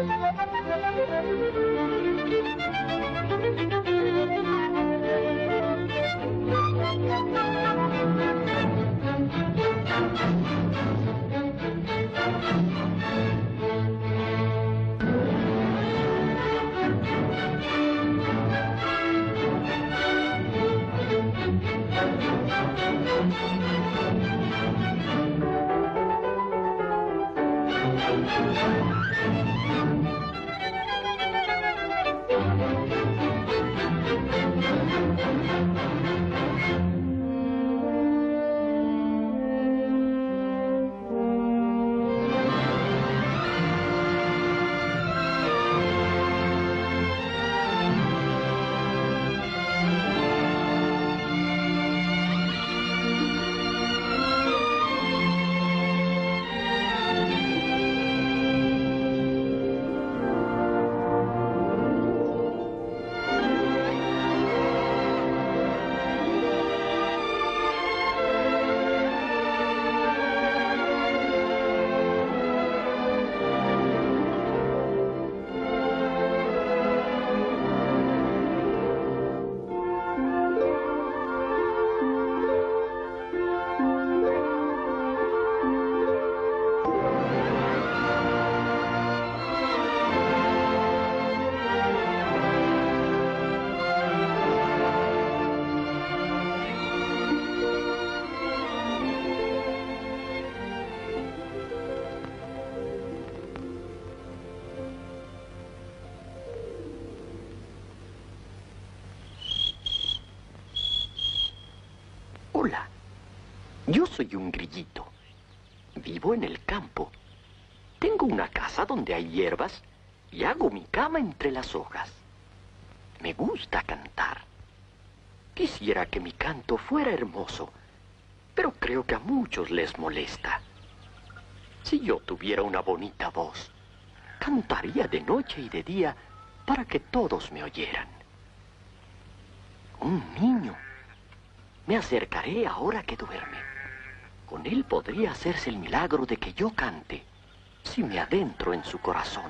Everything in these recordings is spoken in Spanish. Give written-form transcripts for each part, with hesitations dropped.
Hola, yo soy un grillito. Vivo en el campo. Tengo una casa donde hay hierbas y hago mi cama entre las hojas. Me gusta cantar. Quisiera que mi canto fuera hermoso, pero creo que a muchos les molesta. Si yo tuviera una bonita voz, cantaría de noche y de día para que todos me oyeran. Un niño. Me acercaré ahora que duerme. Con él podría hacerse el milagro de que yo cante, si me adentro en su corazón.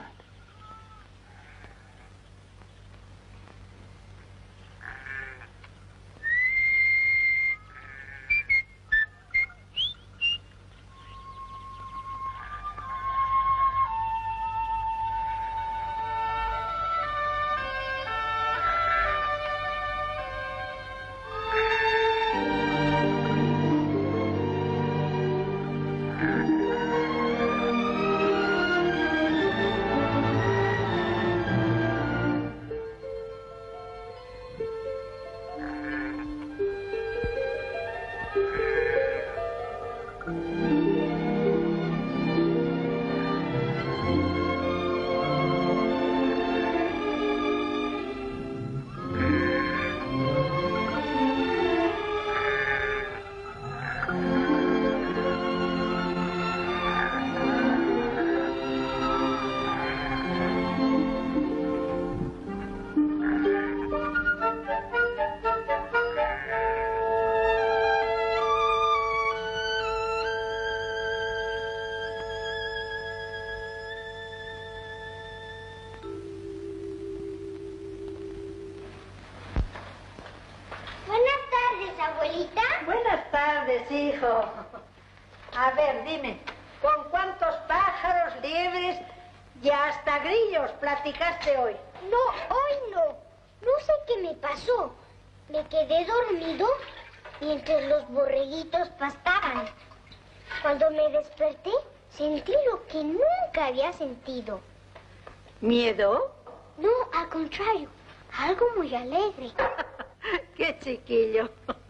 abuelita? Buenas tardes, hijo. A ver, dime, ¿con cuántos pájaros, liebres y hasta grillos platicaste hoy? No, hoy no. No sé qué me pasó. Me quedé dormido mientras los borreguitos pastaban. Cuando me desperté, sentí lo que nunca había sentido. ¿Miedo? No, al contrario, algo muy alegre. ¡Qué chiquillo!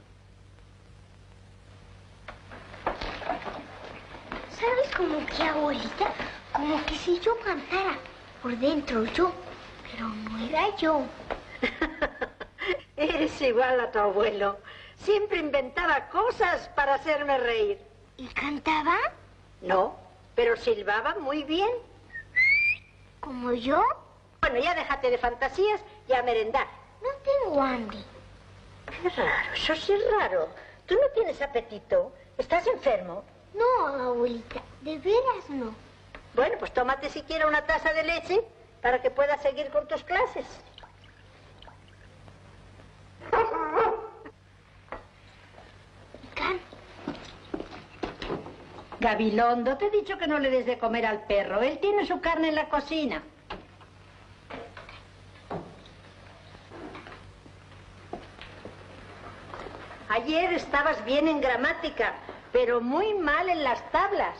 ¿Sabes cómo que, abuelita? Como que si yo cantara por dentro yo, pero no era yo. Eres igual a tu abuelo. Siempre inventaba cosas para hacerme reír. ¿Y cantaba? No, pero silbaba muy bien. ¿Como yo? Bueno, ya déjate de fantasías y a merendar. No tengo hambre. Qué raro, eso sí es raro. ¿Tú no tienes apetito? ¿Estás enfermo? No, abuelita, de veras no. Bueno, pues tómate siquiera una taza de leche para que puedas seguir con tus clases. Gabilondo, te he dicho que no le des de comer al perro. Él tiene su carne en la cocina. Ayer estabas bien en gramática, pero muy mal en las tablas.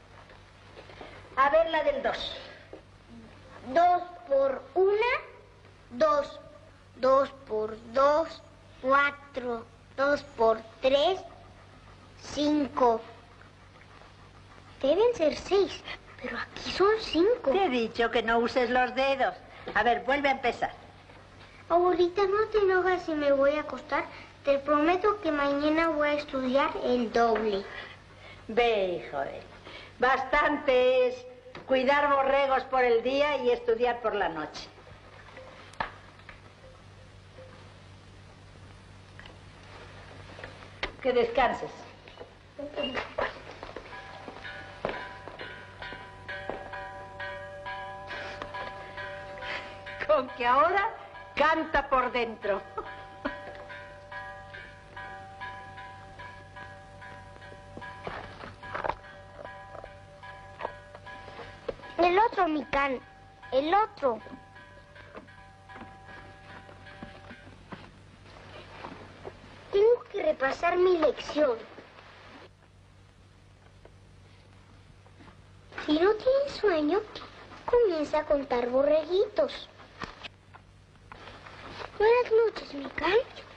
A ver la del 2. 2 por 1, 2. 2 por 2, 4. 2 por 3, 5. Deben ser 6, pero aquí son 5. Te he dicho que no uses los dedos. A ver, vuelve a empezar. Abuelita, ¿no te enojas si me voy a acostar? Te prometo que mañana voy a estudiar el doble. Ve, hijo. Bastante es cuidar borregos por el día y estudiar por la noche. Que descanses. Con que ahora canta por dentro. El otro, Micán. El otro. Tengo que repasar mi lección. Si no tienes sueño, comienza a contar borreguitos. Buenas noches, Micán.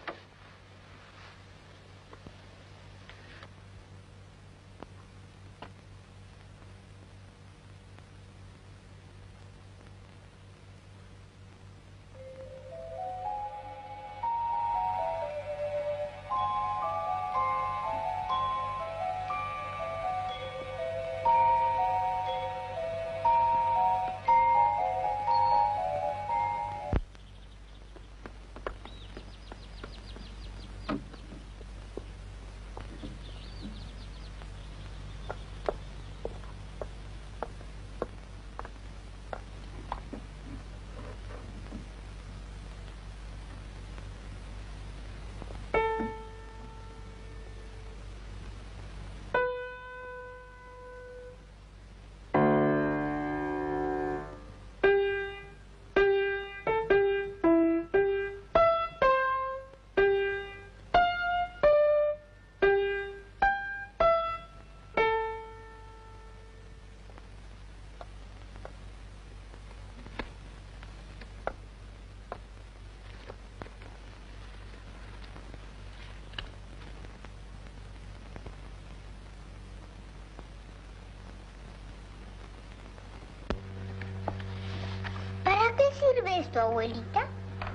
¿Para qué sirve esto, abuelita?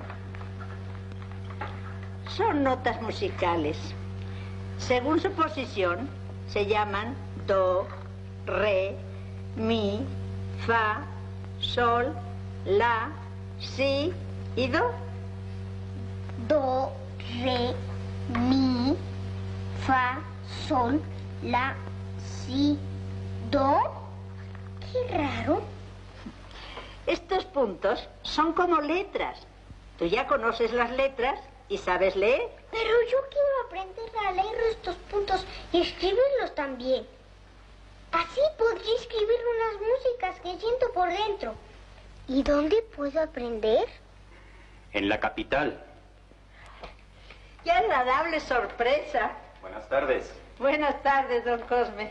Son notas musicales. Según su posición, se llaman do, re, mi, fa, sol, la, si y do. Do, re, mi, fa, sol, la, si, do. Qué raro. Estos puntos son como letras. Tú ya conoces las letras y sabes leer. Pero yo quiero aprender a leer estos puntos y escribirlos también. Así podría escribir unas músicas que siento por dentro. ¿Y dónde puedo aprender? En la capital. ¡Qué agradable sorpresa! Buenas tardes. Buenas tardes, don Cosme.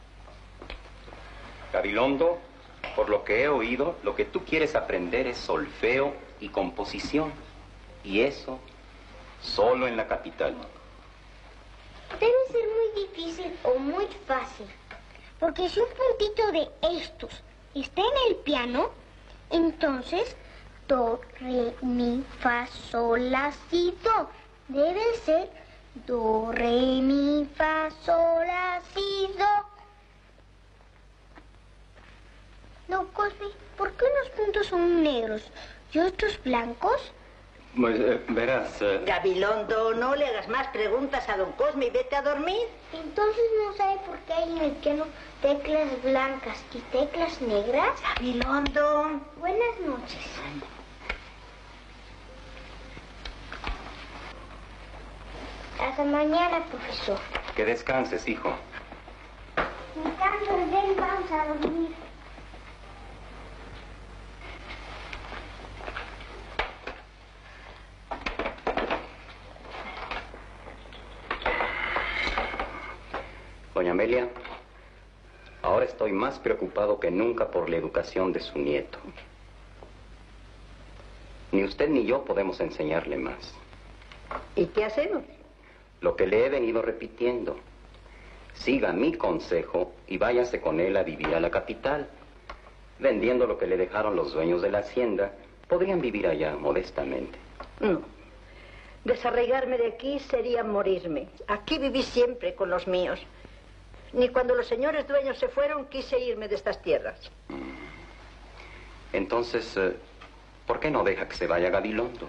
Gabilondo, por lo que he oído, lo que tú quieres aprender es solfeo y composición. Y eso solo en la capital. Debe ser muy difícil o muy fácil. Porque si un puntito de estos está en el piano, entonces do, re, mi, fa, sol, la, si, do. Debe ser do, re, mi, fa, sol, la, si, do. No, Cosme, ¿por qué unos puntos son negros y otros blancos? Pues, verás... Gabilondo, no le hagas más preguntas a don Cosme y vete a dormir. Entonces no sabe por qué hay en el piano teclas blancas y teclas negras. Gabilondo. Buenas noches. Hasta mañana, profesor. Que descanses, hijo. Mican, ven, vamos a dormir. Doña Amelia, ahora estoy más preocupado que nunca por la educación de su nieto. Ni usted ni yo podemos enseñarle más. ¿Y qué hacemos? Lo que le he venido repitiendo. Siga mi consejo y váyase con él a vivir a la capital. Vendiendo lo que le dejaron los dueños de la hacienda, podrían vivir allá modestamente. No. Desarraigarme de aquí sería morirme. Aquí viví siempre con los míos. Ni cuando los señores dueños se fueron quise irme de estas tierras. Entonces, ¿por qué no deja que se vaya a Gabilondo?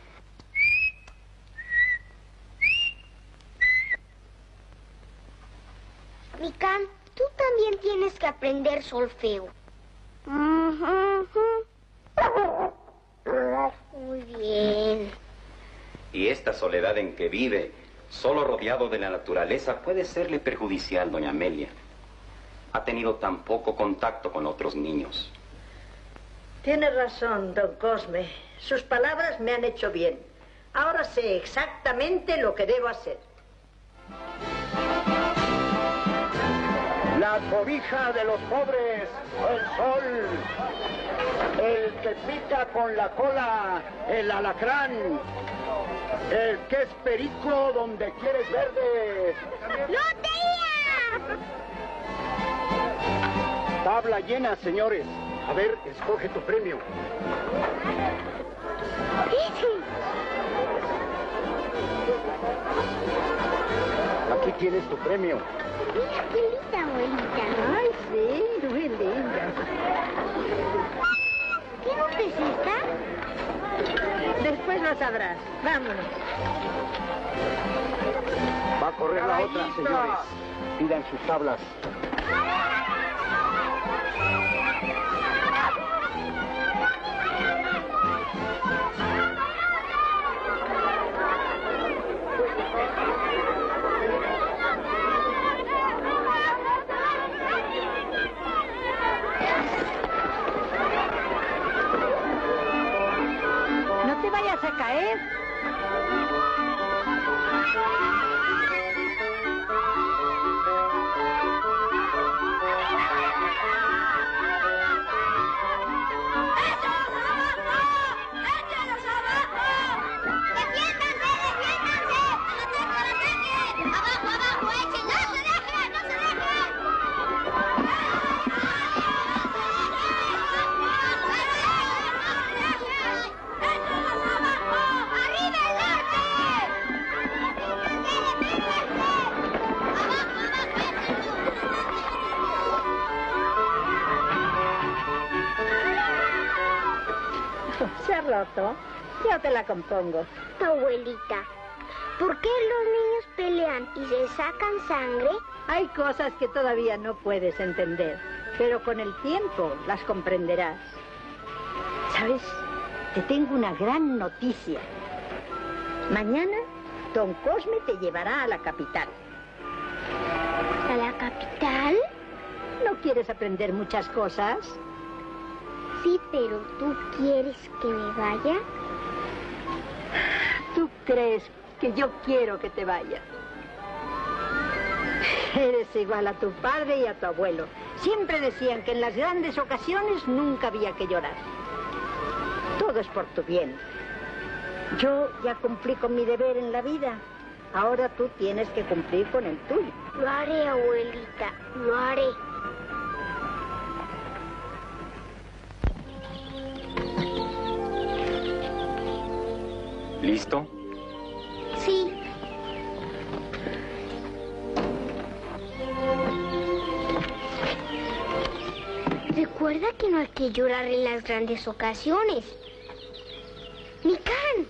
Mican, tú también tienes que aprender solfeo. Muy bien. Y esta soledad en que vive, solo rodeado de la naturaleza, puede serle perjudicial, doña Amelia. Ha tenido tan poco contacto con otros niños. Tiene razón, don Cosme. Sus palabras me han hecho bien. Ahora sé exactamente lo que debo hacer. La cobija de los pobres, el sol. El que pica con la cola, el alacrán. El que es perico donde quieres verde. ¡Lotería! Tabla llena, señores. A ver, escoge tu premio. Aquí tienes tu premio. Mira qué linda, abuelita. Ay, sí, muy linda. ¿Qué nota es esta? Después lo sabrás. Vámonos. Va a correr la otra, Caballito. señores. Pidan sus tablas. No te vayas a caer. Se ha roto. Yo te la compongo. Abuelita, ¿por qué los niños pelean y se sacan sangre? Hay cosas que todavía no puedes entender, pero con el tiempo las comprenderás. ¿Sabes? Te tengo una gran noticia. Mañana, don Cosme te llevará a la capital. ¿A la capital? ¿No quieres aprender muchas cosas? Sí, pero ¿tú quieres que me vaya? ¿Tú crees que yo quiero que te vayas? Eres igual a tu padre y a tu abuelo. Siempre decían que en las grandes ocasiones nunca había que llorar. Todo es por tu bien. Yo ya cumplí con mi deber en la vida. Ahora tú tienes que cumplir con el tuyo. Lo haré, abuelita, lo haré. ¿Listo? Sí. Recuerda que no hay que llorar en las grandes ocasiones. Mican.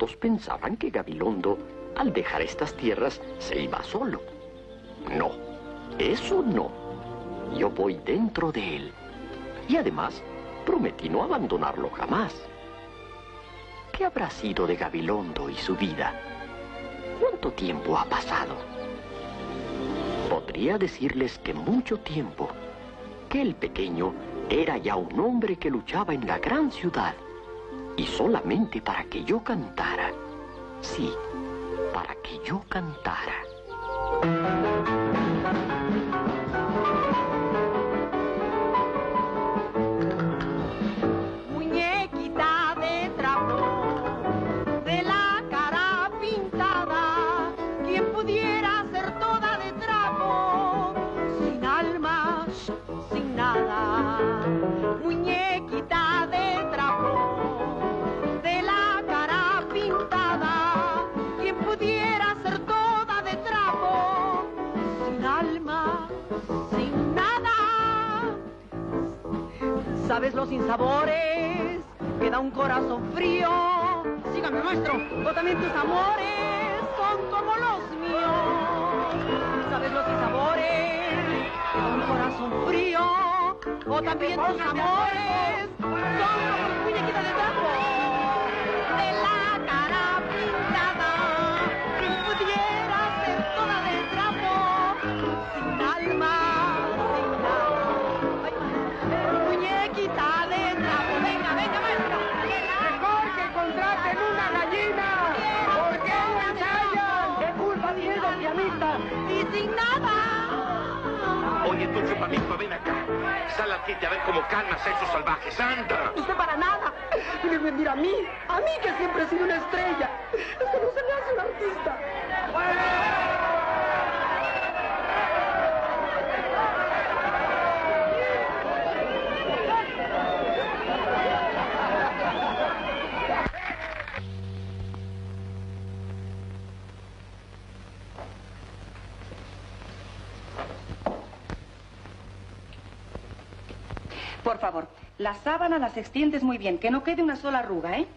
todos pensaban que Gabilondo, al dejar estas tierras, se iba solo. No, eso no. Yo voy dentro de él. Y además, prometí no abandonarlo jamás. ¿Qué habrá sido de Gabilondo y su vida? ¿Cuánto tiempo ha pasado? Podría decirles que mucho tiempo, que el pequeño era ya un hombre que luchaba en la gran ciudad, y solamente para que yo cantara. Sí, para que yo cantara. Muñequita de trapo, de la cara pintada, quien pudiera ser toda de trapo, sin alma, sin nada. Muñequita de trapo, de la cara pintada, quien pudiera ser toda de trapo, sin alma, sin nada. ¿Sabes los sinsabores que da un corazón frío? Sígame, maestro, o también tus amores son como los míos. ¿Sabes los sinsabores que da un corazón frío? O también tus amores son como muñequita de trapo, de la cara pintada, que pudiera ser toda de trapo, sin alma, sin nada. Ay, muñequita de trapo, venga, venga, maestra. Mejor que contraten una gallina. ¿Por qué no ensayan? ¿Qué culpa tiene el pianista? Y sin nada. Oye, tú chupamisco, ven acá. Sal al quite a ver cómo calmas a esos salvajes. ¡Anda! Usted para nada. Mira a mí que siempre he sido una estrella. Es que no se me hace un artista. Por favor, la sábana las extiendes muy bien, que no quede una sola arruga, ¿eh?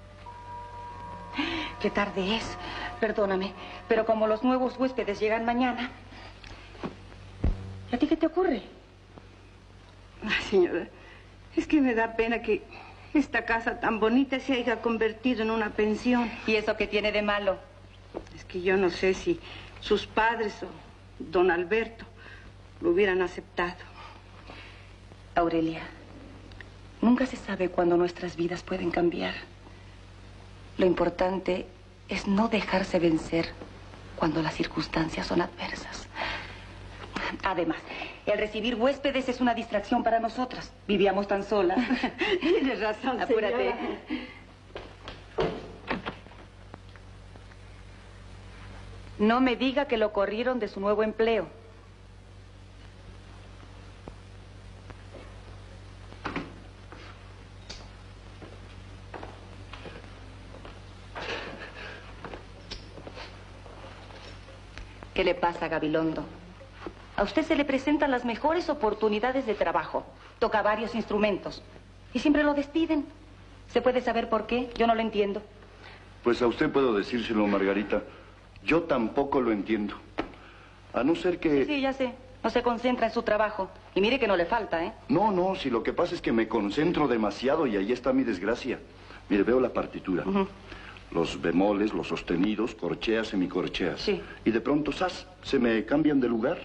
Qué tarde es, perdóname, pero como los nuevos huéspedes llegan mañana... ¿A ti qué te ocurre? Ay, señora, es que me da pena que esta casa tan bonita se haya convertido en una pensión. ¿Y eso qué tiene de malo? Es que yo no sé si sus padres o don Alberto lo hubieran aceptado. Aurelia, nunca se sabe cuándo nuestras vidas pueden cambiar. Lo importante es no dejarse vencer cuando las circunstancias son adversas. Además, el recibir huéspedes es una distracción para nosotras. Vivíamos tan solas. Tienes razón, apúrate. señora. No me diga que lo corrieron de su nuevo empleo. ¿Qué le pasa, Gabilondo? A usted se le presentan las mejores oportunidades de trabajo. Toca varios instrumentos. Y siempre lo despiden. ¿Se puede saber por qué? Yo no lo entiendo. Pues a usted puedo decírselo, Margarita. Yo tampoco lo entiendo. A no ser que... Sí, ya sé. No se concentra en su trabajo. Y mire que no le falta, ¿eh? No, si lo que pasa es que me concentro demasiado y ahí está mi desgracia. Mire, veo la partitura. Los bemoles, los sostenidos, corcheas, semicorcheas. Sí. Y de pronto, ¡zas!, se me cambian de lugar.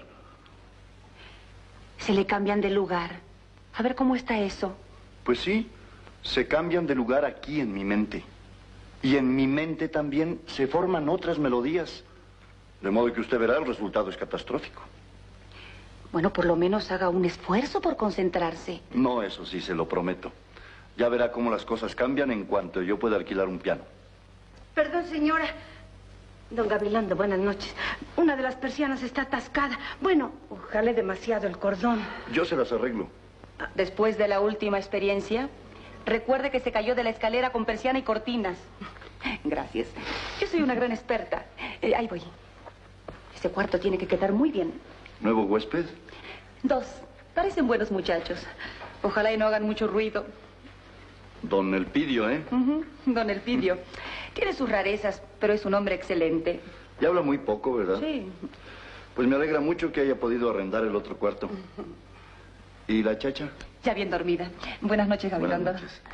¿Se le cambian de lugar? A ver, ¿cómo está eso? Pues sí, se cambian de lugar aquí en mi mente. Y en mi mente también se forman otras melodías. De modo que usted verá, el resultado es catastrófico. Bueno, por lo menos haga un esfuerzo por concentrarse. No, eso sí, se lo prometo. Ya verá cómo las cosas cambian en cuanto yo pueda alquilar un piano. Perdón, señora. Don Gabilondo, buenas noches. Una de las persianas está atascada. Bueno, ojalá demasiado el cordón. Yo se las arreglo. Después de la última experiencia, recuerde que se cayó de la escalera con persiana y cortinas. Gracias. Yo soy una gran experta. Ahí voy. Ese cuarto tiene que quedar muy bien. ¿Nuevo huésped? 2. Parecen buenos muchachos. Ojalá y no hagan mucho ruido. Don Elpidio, ¿eh? Don Elpidio. Tiene sus rarezas, pero es un hombre excelente. Y habla muy poco, ¿verdad? Sí. Pues me alegra mucho que haya podido arrendar el otro cuarto. ¿Y la chacha? Ya bien dormida. Buenas noches, Gabilondo. Buenas noches.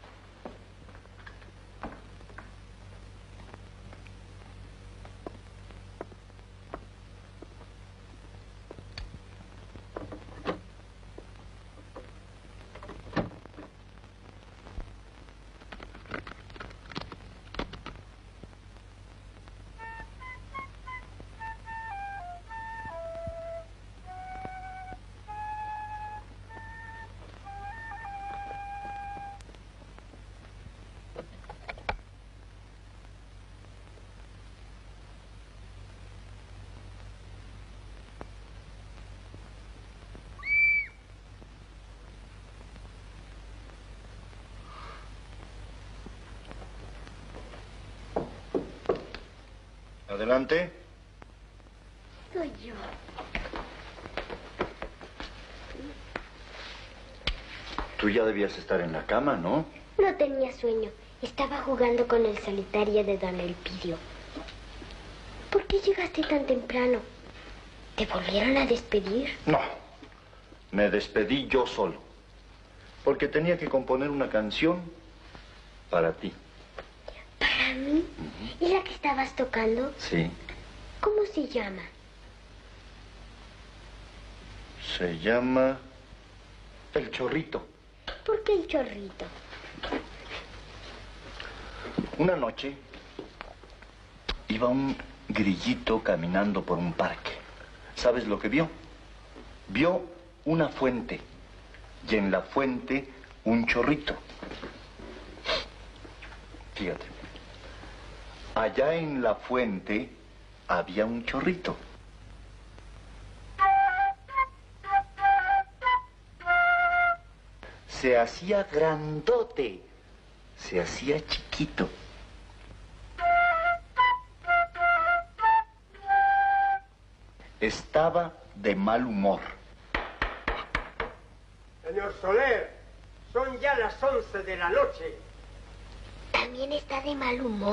Adelante. Soy yo. Tú ya debías estar en la cama, ¿no? No tenía sueño. Estaba jugando con el solitario de don Elpidio. ¿Por qué llegaste tan temprano? ¿Te volvieron a despedir? No. Me despedí yo solo. Porque tenía que componer una canción para ti. ¿Para mí? ¿Y la que estabas tocando? Sí. ¿Cómo se llama? Se llama El Chorrito. ¿Por qué el chorrito? Una noche iba un grillito caminando por un parque. ¿Sabes lo que vio? Vio una fuente y en la fuente un chorrito. Fíjate. Allá en la fuente había un chorrito. Se hacía grandote, se hacía chiquito. Estaba de mal humor. Señor Soler, son ya las 11 de la noche. ¿También está de mal humor?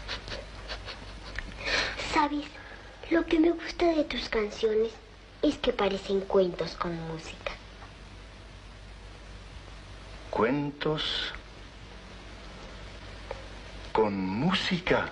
¿Sabes? Lo que me gusta de tus canciones es que parecen cuentos con música. Cuentos con música.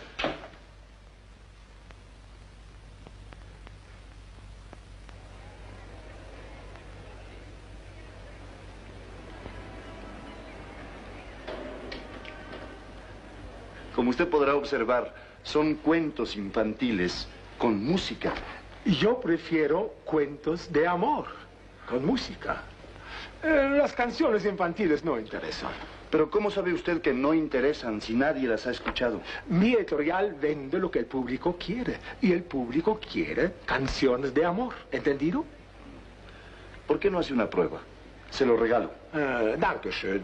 Como usted podrá observar, son cuentos infantiles con música. Yo prefiero cuentos de amor, con música. Las canciones infantiles no interesan. Pero ¿cómo sabe usted que no interesan si nadie las ha escuchado? Mi editorial vende lo que el público quiere. Y el público quiere canciones de amor. ¿Entendido? ¿Por qué no hace una prueba? Se lo regalo. Danke schön.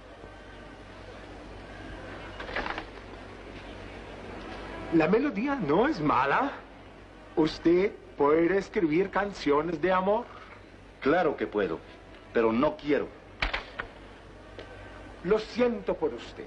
La melodía no es mala. ¿Usted puede escribir canciones de amor? Claro que puedo, pero no quiero. Lo siento por usted.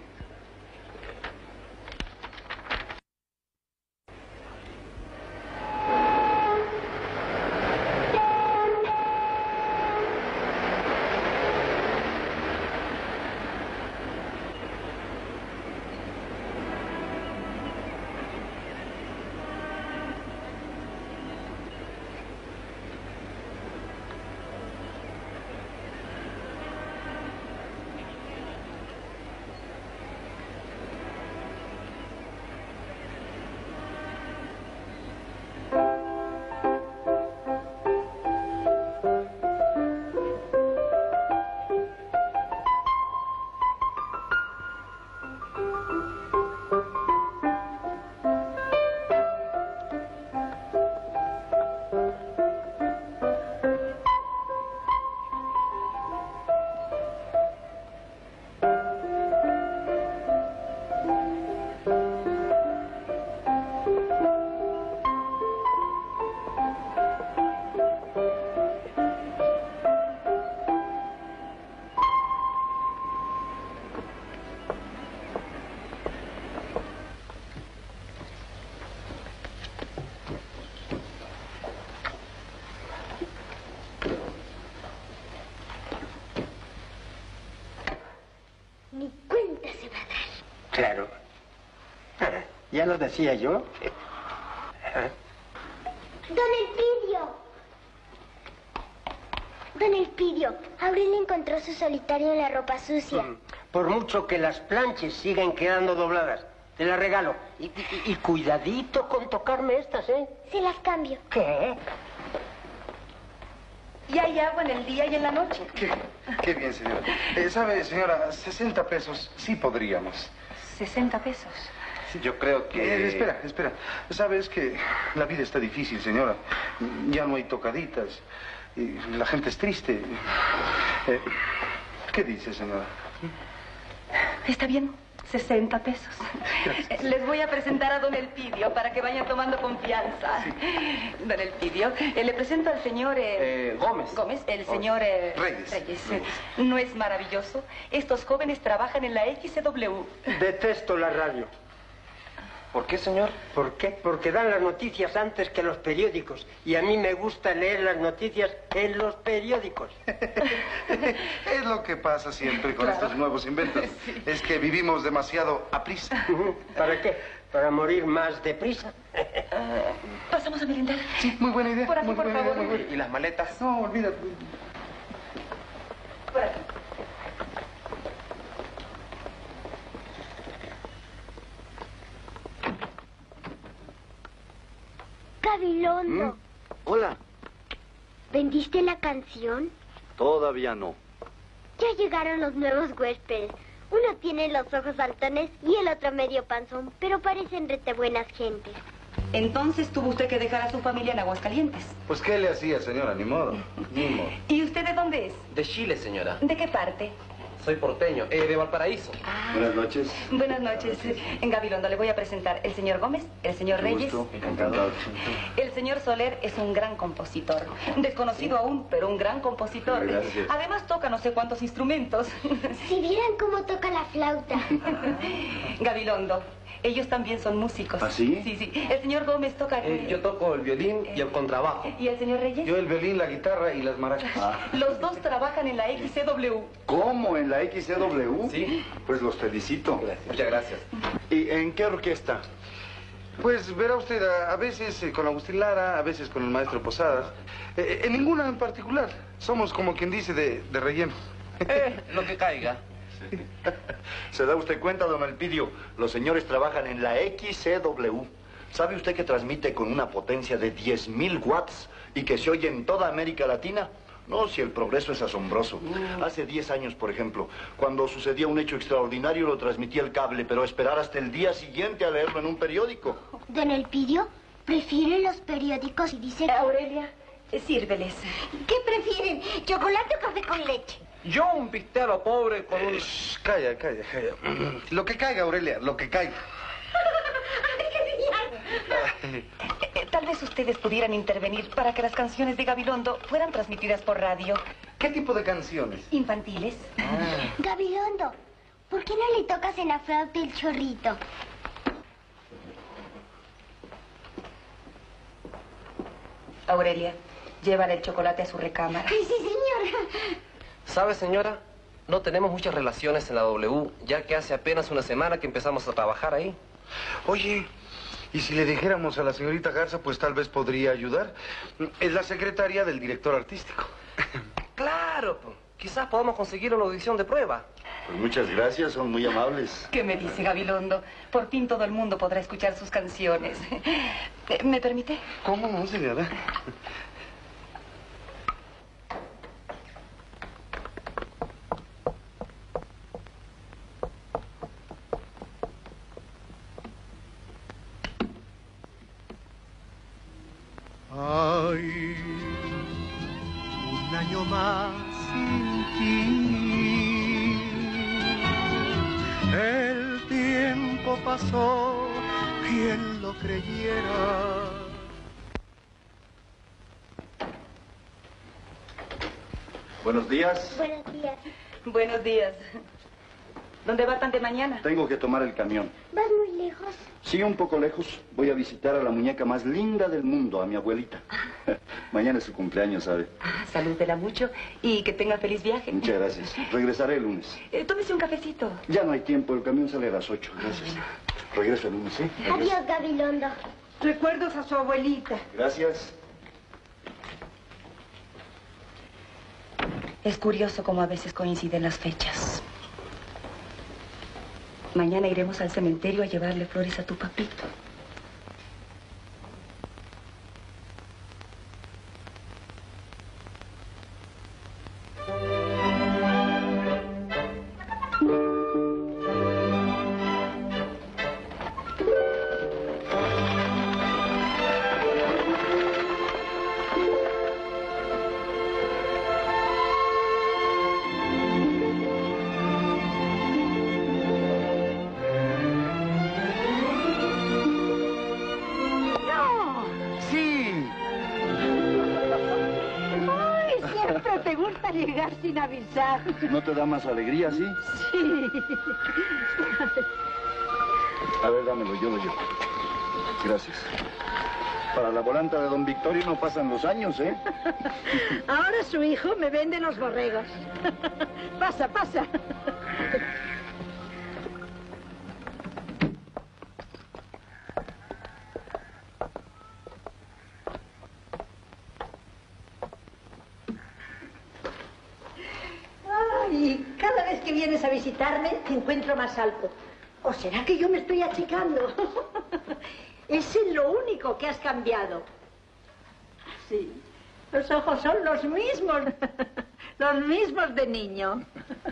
Ya lo decía yo. Don Elpidio, Aurelia encontró su solitario en la ropa sucia. Por mucho que las planches siguen quedando dobladas, te las regalo. Y cuidadito con tocarme estas, ¿eh? Se las cambio. ¿Qué? Y hay agua en el día y en la noche. Qué bien, señora. ¿Sabe, señora? 60 pesos sí podríamos. 60 pesos. Yo creo que... espera. ¿Sabes que la vida está difícil, señora? Ya no hay tocaditas. Y la gente es triste. ¿Qué dice, señora? Está bien, 60 pesos. Les voy a presentar a don Elpidio para que vayan tomando confianza. Sí. Don Elpidio, le presento al señor... Gómez, el señor... Reyes. ¿No es maravilloso? Estos jóvenes trabajan en la XW. Detesto la radio. ¿Por qué, señor? ¿Por qué? Porque dan las noticias antes que los periódicos. Y a mí me gusta leer las noticias en los periódicos. Es lo que pasa siempre con estos nuevos inventos. Sí. Es que vivimos demasiado a prisa. ¿Para qué? ¿Para morir más deprisa? ¿Pasamos a merendar? Sí, muy buena idea. Por aquí, por favor. ¿Y las maletas? No, olvídate. Por aquí. Gabilondo. Hola. ¿Vendiste la canción? Todavía no. Ya llegaron los nuevos huéspedes. Uno tiene los ojos saltones y el otro medio panzón, pero parecen rete buenas gentes. Entonces tuvo usted que dejar a su familia en Aguascalientes. Pues, ¿qué le hacía, señora? Ni modo. ¿Y usted de dónde es? De Chile, señora. ¿De qué parte? Soy porteño, de Valparaíso. Buenas noches. Buenas noches. En Gabilondo le voy a presentar el señor Gómez, el señor Reyes. Encantado. El señor Soler es un gran compositor. Desconocido aún, pero un gran compositor. Gracias. Además toca no sé cuántos instrumentos. Si vieran cómo toca la flauta. Gabilondo, ellos también son músicos. ¿Ah, sí? Sí. El señor Gómez toca... Yo toco el violín y el contrabajo. ¿Y el señor Reyes? Yo el violín, la guitarra y las maracas. Los dos trabajan en la XCW. ¿Cómo? ¿En la XCW? Sí. Pues los felicito. Gracias. Muchas gracias. ¿Y en qué orquesta? Pues verá usted, a veces con Agustín Lara, a veces con el maestro Posadas. En ninguna en particular. Somos como quien dice de relleno. Lo que caiga. ¿Se da usted cuenta, don Elpidio? Los señores trabajan en la XCW. ¿Sabe usted que transmite con una potencia de 10.000 watts y que se oye en toda América Latina? No, si el progreso es asombroso. Hace 10 años, por ejemplo, cuando sucedía un hecho extraordinario, lo transmitía el cable, pero esperar hasta el día siguiente a leerlo en un periódico. Don Elpidio, ¿prefiere los periódicos y dice... Aurelia, sírveles. ¿Qué prefieren? ¿Chocolate o café con leche? Yo un bistec a lo pobre con un... Calla. Lo que caiga, Aurelia, lo que caiga. Tal vez ustedes pudieran intervenir para que las canciones de Gabilondo fueran transmitidas por radio. ¿Qué tipo de canciones? Infantiles. Gabilondo, ¿por qué no le tocas en la flauta el chorrito? Aurelia, llévale el chocolate a su recámara. Sí, señora. ¿Sabe, señora? No tenemos muchas relaciones en la W, ya que hace apenas una semana que empezamos a trabajar ahí. Oye, ¿y si le dijéramos a la señorita Garza, pues tal vez podría ayudar? Es la secretaria del director artístico. Claro, quizás podamos conseguir una audición de prueba. Pues muchas gracias, son muy amables. ¿Qué me dice Gabilondo? Por fin todo el mundo podrá escuchar sus canciones. ¿Me permite? ¿Cómo no, señora? Ay, un año más sin ti. El tiempo pasó, quien lo creyera. Buenos días. Buenos días. Buenos días. ¿Dónde va tan de mañana? Tengo que tomar el camión. ¿Vas muy lejos? Sí, un poco lejos. Voy a visitar a la muñeca más linda del mundo, a mi abuelita. Mañana es su cumpleaños, ¿sabe? Salúdela mucho y que tenga feliz viaje. Muchas gracias. Regresaré el lunes. Tómese un cafecito. Ya no hay tiempo, el camión sale a las 8. Gracias. Bueno. Regresa, Mimi, ¿sí? Adiós, Gabilondo. Recuerdos a su abuelita. Gracias. Es curioso cómo a veces coinciden las fechas. Mañana iremos al cementerio a llevarle flores a tu papito. Llegar sin avisar. ¿No te da más alegría, sí? Sí. A ver, dámelo, yo lo llevo. Gracias. Para la volanta de don Victorio no pasan los años, ¿eh? Ahora su hijo me vende los borregos. Pasa, pasa. Y cada vez que vienes a visitarme te encuentro más alto. ¿O será que yo me estoy achicando? Es lo único que has cambiado. Sí, los ojos son los mismos. Los mismos de niño.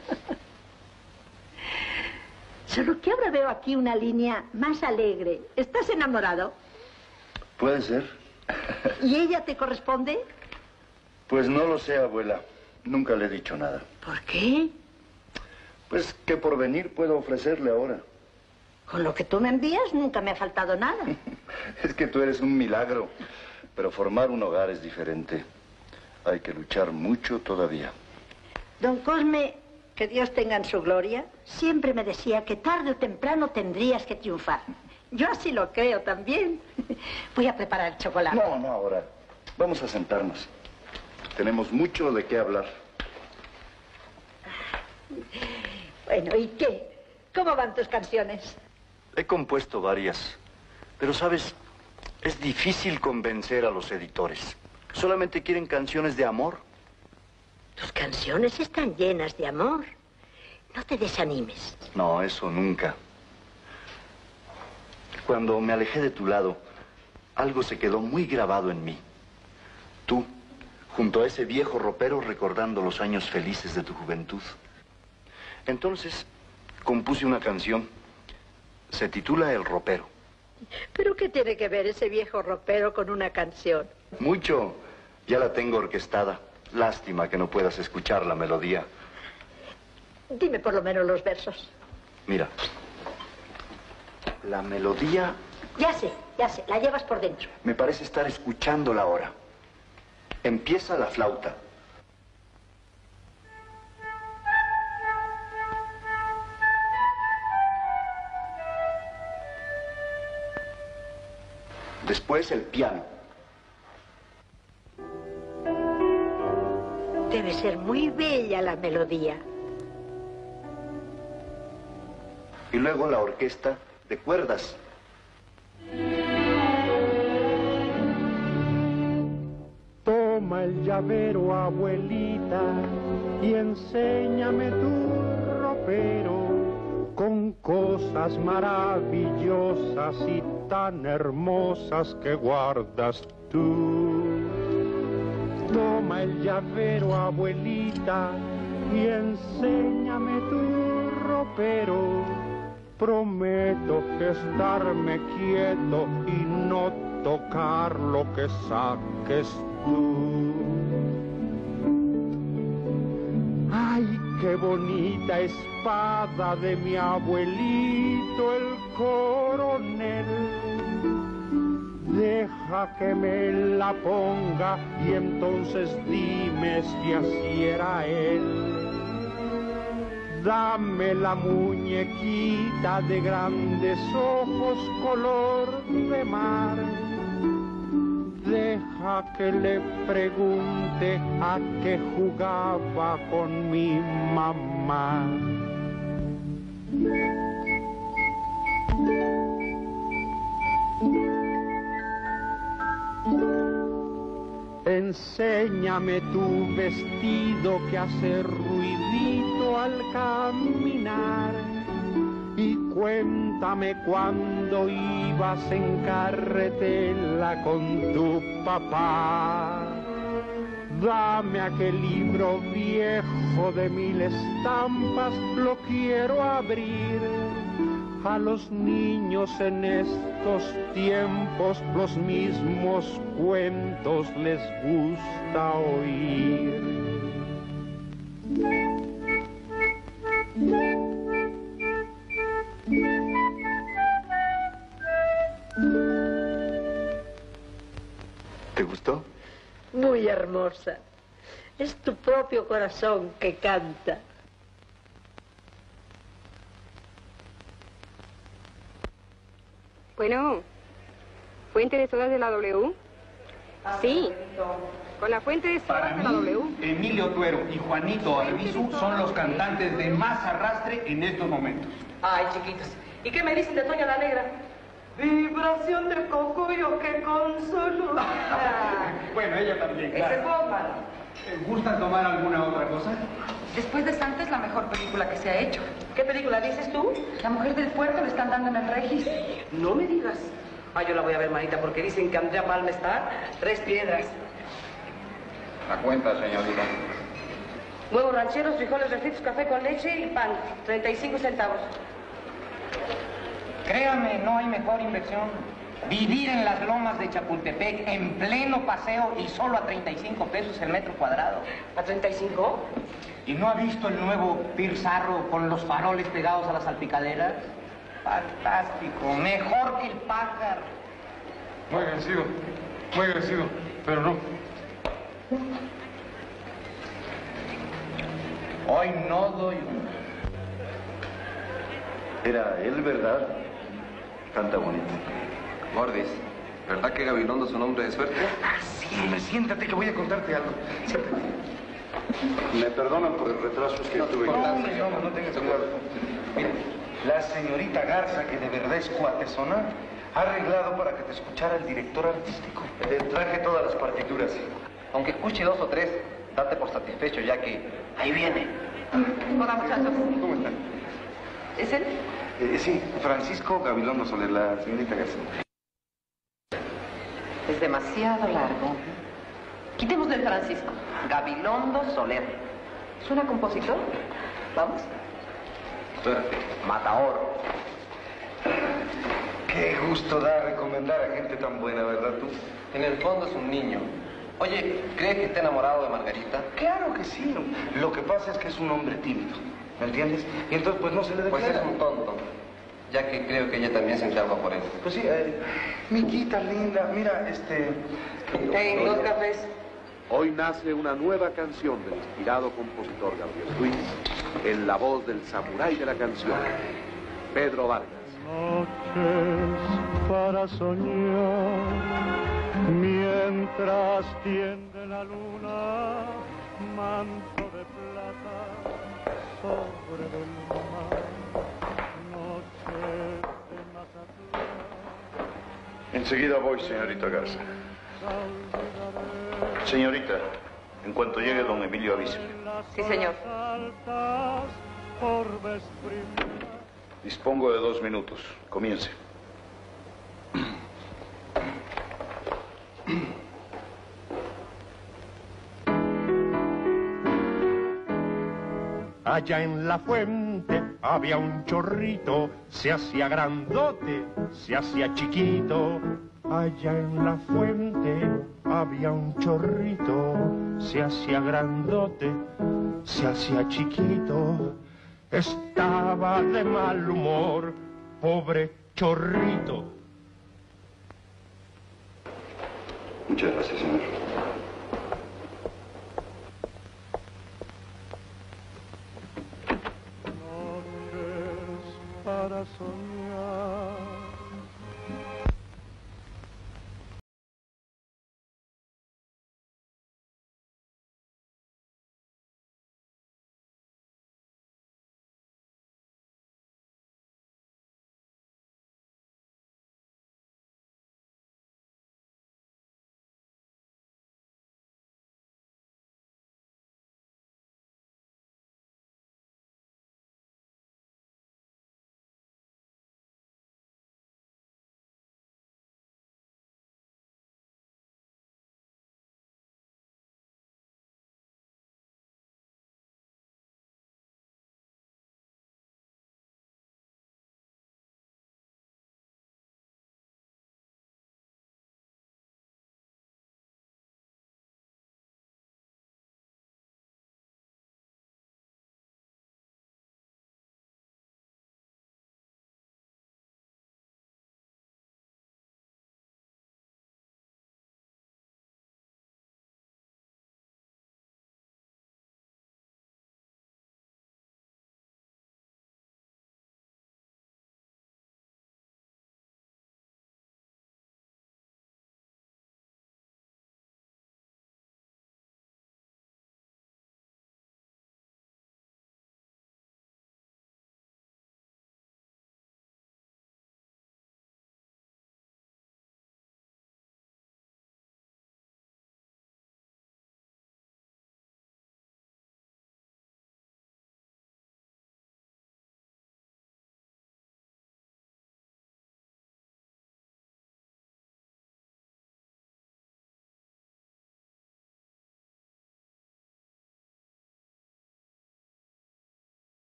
Solo que ahora veo aquí una línea más alegre. ¿Estás enamorado? Puede ser. ¿Y ella te corresponde? Pues no lo sé, abuela. Nunca le he dicho nada. ¿Por qué? Pues, ¿qué porvenir puedo ofrecerle ahora? Con lo que tú me envías nunca me ha faltado nada. Es que tú eres un milagro. Pero formar un hogar es diferente. Hay que luchar mucho todavía. Don Cosme, que Dios tenga en su gloria, siempre me decía que tarde o temprano tendrías que triunfar. Yo así lo creo también. Voy a preparar el chocolate. No, ahora. Vamos a sentarnos. Tenemos mucho de qué hablar. Bueno, ¿y qué? ¿Cómo van tus canciones? He compuesto varias. Pero, ¿sabes? Es difícil convencer a los editores. Solamente quieren canciones de amor. Tus canciones están llenas de amor. No te desanimes. No, eso nunca. Cuando me alejé de tu lado, algo se quedó muy grabado en mí. Tú, junto a ese viejo ropero recordando los años felices de tu juventud. Entonces, compuse una canción. Se titula El Ropero. ¿Pero qué tiene que ver ese viejo ropero con una canción? Mucho. Ya la tengo orquestada. Lástima que no puedas escuchar la melodía. Dime por lo menos los versos. Mira. La melodía... Ya sé, la llevas por dentro. Me parece estar escuchándola ahora. Empieza la flauta. Después el piano. Debe ser muy bella la melodía. Y luego la orquesta de cuerdas. Toma el llavero, abuelita, y enséñame tu ropero con cosas maravillosas y tan hermosas que guardas tú. Toma el llavero, abuelita, y enséñame tu ropero. Prometo que estarme quieto y no tocar lo que saques tú. ¡Ay, qué bonita espada de mi abuelito el coronel! Deja que me la ponga y entonces dime si así era él. Dame la muñequita de grandes ojos color de mar. Deja que le pregunte a qué jugaba con mi mamá. enséñame tu vestido que hace ruidito al caminar. Y cuéntame cuando ibas en carretela con tu papá. Dame aquel libro viejo de 1000 estampas, lo quiero abrir. A los niños en estos tiempos los mismos cuentos les gusta oír. ¿Te gustó? Muy hermosa. Es tu propio corazón que canta. Bueno, ¿fuente de sodas de la W? Sí, con la fuente de sodas de la W. Emilio Tuero y Juanito Arbizu son los cantantes de más arrastre en estos momentos. Ay, chiquitos. ¿Y qué me dicen de Toña la Negra? Vibración de cocuyo que consuelo. Bueno, ella también, Ese es claro. Bogman. ¿Gustan tomar alguna otra cosa? Después de Santa es la mejor película que se ha hecho. ¿Qué película dices tú? La mujer del puerto le están dando en el Regis. No me digas. Ah, yo la voy a ver, manita, porque dicen que Andrea Palma está 3 piedras. La cuenta, señorita. Huevos rancheros, frijoles refritos, café con leche y pan. 35 centavos. Créame, no hay mejor inversión. Vivir en las lomas de Chapultepec en pleno paseo y solo a 35 pesos el metro cuadrado. ¿A 35? ¿Y no ha visto el nuevo Pier Sarro con los faroles pegados a las salpicaderas? Fantástico, mejor que el Pájar. Muy agradecido, pero no. Hoy no doy una. Era él, ¿verdad? Canta bonito. Gordis, ¿verdad que Gabilondo es un hombre de suerte? Sí, siéntate que voy a contarte algo. Siéntate. Me perdonan por el retraso que tuve. No tengas cuidado. Mira, la señorita Garza, que de verdad es cuatezona, ha arreglado para que te escuchara el director artístico. Traje todas las partituras. Aunque escuche 2 o 3, date por satisfecho, ya que ahí viene. Hola, muchachos. ¿Cómo están? ¿Es él? Sí, Francisco Gabilondo Soler, la señorita Garza. Es demasiado largo. Quitémosle el Francisco. Gabilondo Soler. ¿Suena compositor? ¿Vamos? Suerte. Mataoro. Qué gusto da recomendar a gente tan buena, ¿verdad tú? En el fondo es un niño. Oye, ¿crees que está enamorado de Margarita? Claro que sí. Lo que pasa es que es un hombre tímido, ¿me entiendes? Y entonces pues no se le Pues declara. es un tonto, ya que creo que ella también siente algo por él. Pues sí, Miquita linda, mira, Hey, 2 cafés. Hoy nace una nueva canción del inspirado compositor Gabriel Ruiz en la voz del samurái de la canción, Pedro Vargas. Noches para soñar, mientras tiende la luna, manto de plata sobre el mar, noches de Mazatlán. Enseguida voy, señorita Garza. Señorita, en cuanto llegue don Emilio, avíseme. Sí, señor. Dispongo de 2 minutos. Comience. Allá en la fuente había un chorrito, se hacía grandote, se hacía chiquito. Allá en la fuente había un chorrito, se hacía grandote, se hacía chiquito. Estaba de mal humor, pobre chorrito. Muchas gracias, señor. Noches para soñar.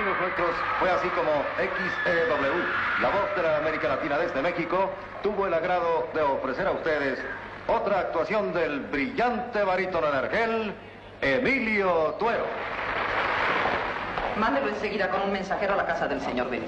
amigos nuestros, fue así como XEW, la voz de la América Latina desde México, tuvo el agrado de ofrecer a ustedes otra actuación del brillante barítono en Argel, Emilio Tuero. Mándelo enseguida con un mensajero a la casa del señor Vélez.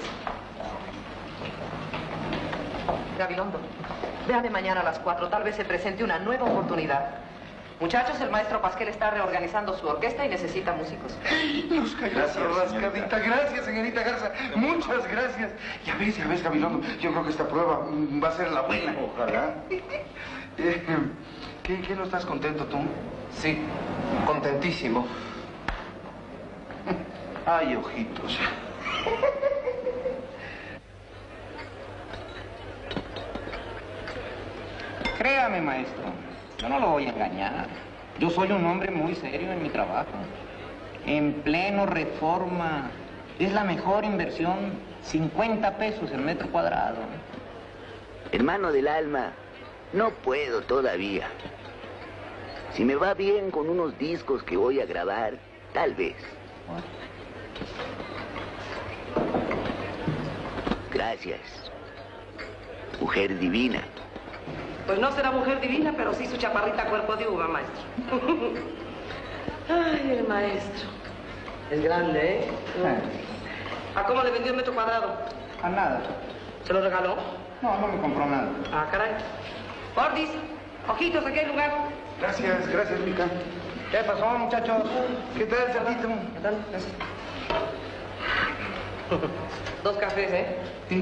Gabilondo, véame mañana a las 4, tal vez se presente una nueva oportunidad. Muchachos, el maestro Pasquel está reorganizando su orquesta y necesita músicos. Nos cayó esa rascadita. Gracias, señorita Garza. Muchas gracias. Ya ves, Gabilondo. Yo creo que esta prueba va a ser la buena. Ojalá. ¿Qué no estás contento tú? Sí, contentísimo. Ay, ojitos. Créame, maestro, yo no lo voy a engañar. Yo soy un hombre muy serio en mi trabajo. En pleno Reforma. Es la mejor inversión, 50 pesos el metro cuadrado. Hermano del alma, no puedo todavía. Si me va bien con unos discos que voy a grabar, tal vez. Gracias. Mujer divina. Pues no será mujer divina, pero sí su chaparrita cuerpo de uva, maestro. Ay, el maestro. Es grande, ¿eh? ¿A cómo le vendió el metro cuadrado? A nada. ¿Se lo regaló? No, no me compró nada. Ah, caray. Gordis, ojitos, aquí hay lugar. Gracias, Mica. ¿Qué pasó, muchachos? ¿Qué tal, Cerdito? ¿Qué tal? Gracias. 2 cafés, ¿eh? Sí.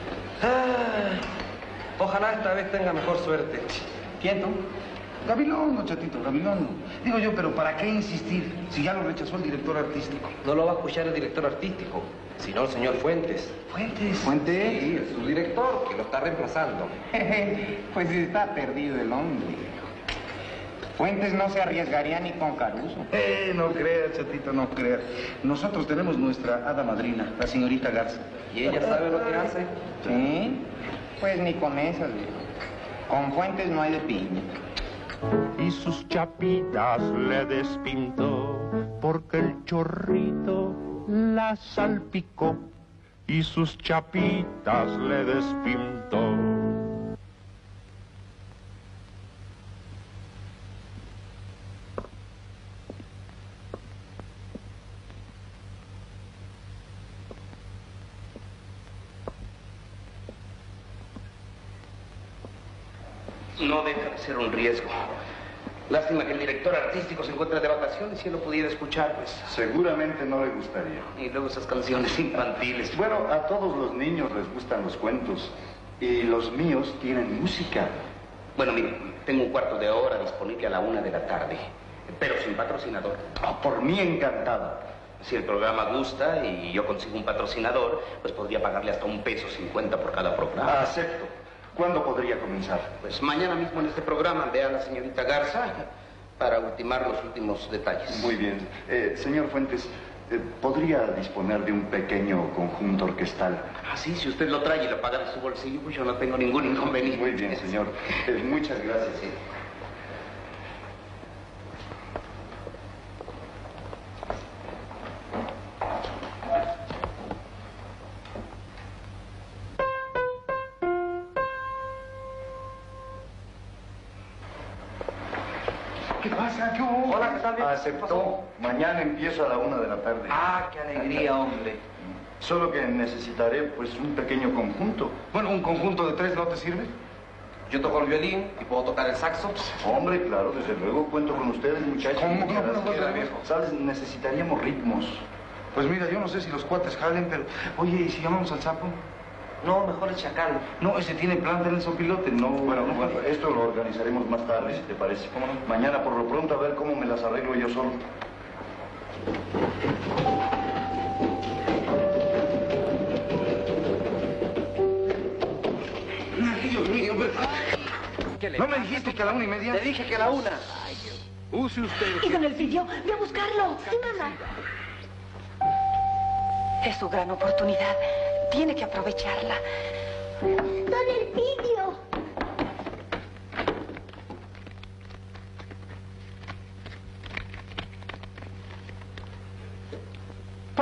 Ojalá esta vez tenga mejor suerte. ¿Quién tú? Gabilondo, chatito, Gabilondo. Digo yo, pero ¿para qué insistir si ya lo rechazó el director artístico? No lo va a escuchar el director artístico, sino el señor Fuentes. ¿Fuentes? ¿Fuentes? Sí, es su director, que lo está reemplazando. Pues está perdido el hombre. Fuentes no se arriesgaría ni con Caruso. No creas, chatito, no creas. Nosotros tenemos nuestra hada madrina, la señorita Garza. ¿Y ella sabe lo que hace? ¿Sí? Pues ni con esas, viejo. Con Fuentes no hay de piña. Y sus chapitas le despintó, porque el chorrito la salpicó. Y sus chapitas le despintó. No deja de ser un riesgo. Lástima que el director artístico se encuentre de vacaciones. Si él lo pudiera escuchar, pues... Seguramente no le gustaría. Y luego esas canciones infantiles. Bueno, a todos los niños les gustan los cuentos. Y los míos tienen música. Bueno, mire, tengo un cuarto de hora disponible a la 1 de la tarde. Pero sin patrocinador. Oh, por mí encantado. Si el programa gusta y yo consigo un patrocinador, pues podría pagarle hasta $1.50 por cada programa. Acepto. ¿Cuándo podría comenzar? Pues mañana mismo en este programa vea a la señorita Garza para ultimar los últimos detalles. Muy bien. Señor Fuentes, ¿podría disponer de un pequeño conjunto orquestal? Ah, sí, si usted lo trae y lo paga de su bolsillo, pues yo no tengo ningún inconveniente. Muy bien, señor. Muchas gracias. Sí. ¿Qué pasa? ¿Qué hubo? Hola, ¿qué tal? Aceptó. Mañana empiezo a la 1 de la tarde. Ah, qué alegría, hombre. Solo que necesitaré, pues, un pequeño conjunto. Bueno, ¿un conjunto de 3 no te sirve? Yo toco el violín y puedo tocar el saxo. Hombre, claro, desde luego cuento con ustedes, muchachos. ¿Cómo que no puedo Quiera, tocar, viejo? ¿Sabes? Necesitaríamos ritmos. Pues mira, yo no sé si los cuates jalen, pero... Oye, ¿y si llamamos al sapo? No, mejor el chacal. No, ese tiene planta en el sopilote, no... Bueno, esto lo organizaremos más tarde, si te parece. ¿Cómo no? Mañana, por lo pronto, a ver cómo me las arreglo yo solo. Ay, Dios mío, pero... ¿No me dijiste que a la 1:30? Te dije que a la 1. Use usted... ¿Y don Elpidio? ¡Ve a buscarlo! Sí, mamá. Es su gran oportunidad. Tiene que aprovecharla. ¡Don Elpidio!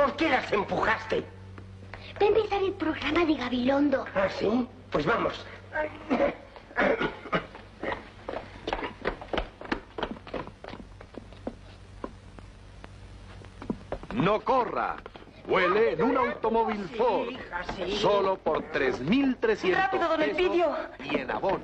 ¿Por qué las empujaste? Va a empezar el programa de Gabilondo. ¿Ah, sí? Pues vamos. No corra. Vuele en un automóvil Ford. Solo por 3.300 ¡Rápido, don Elpidio! Y en abonos.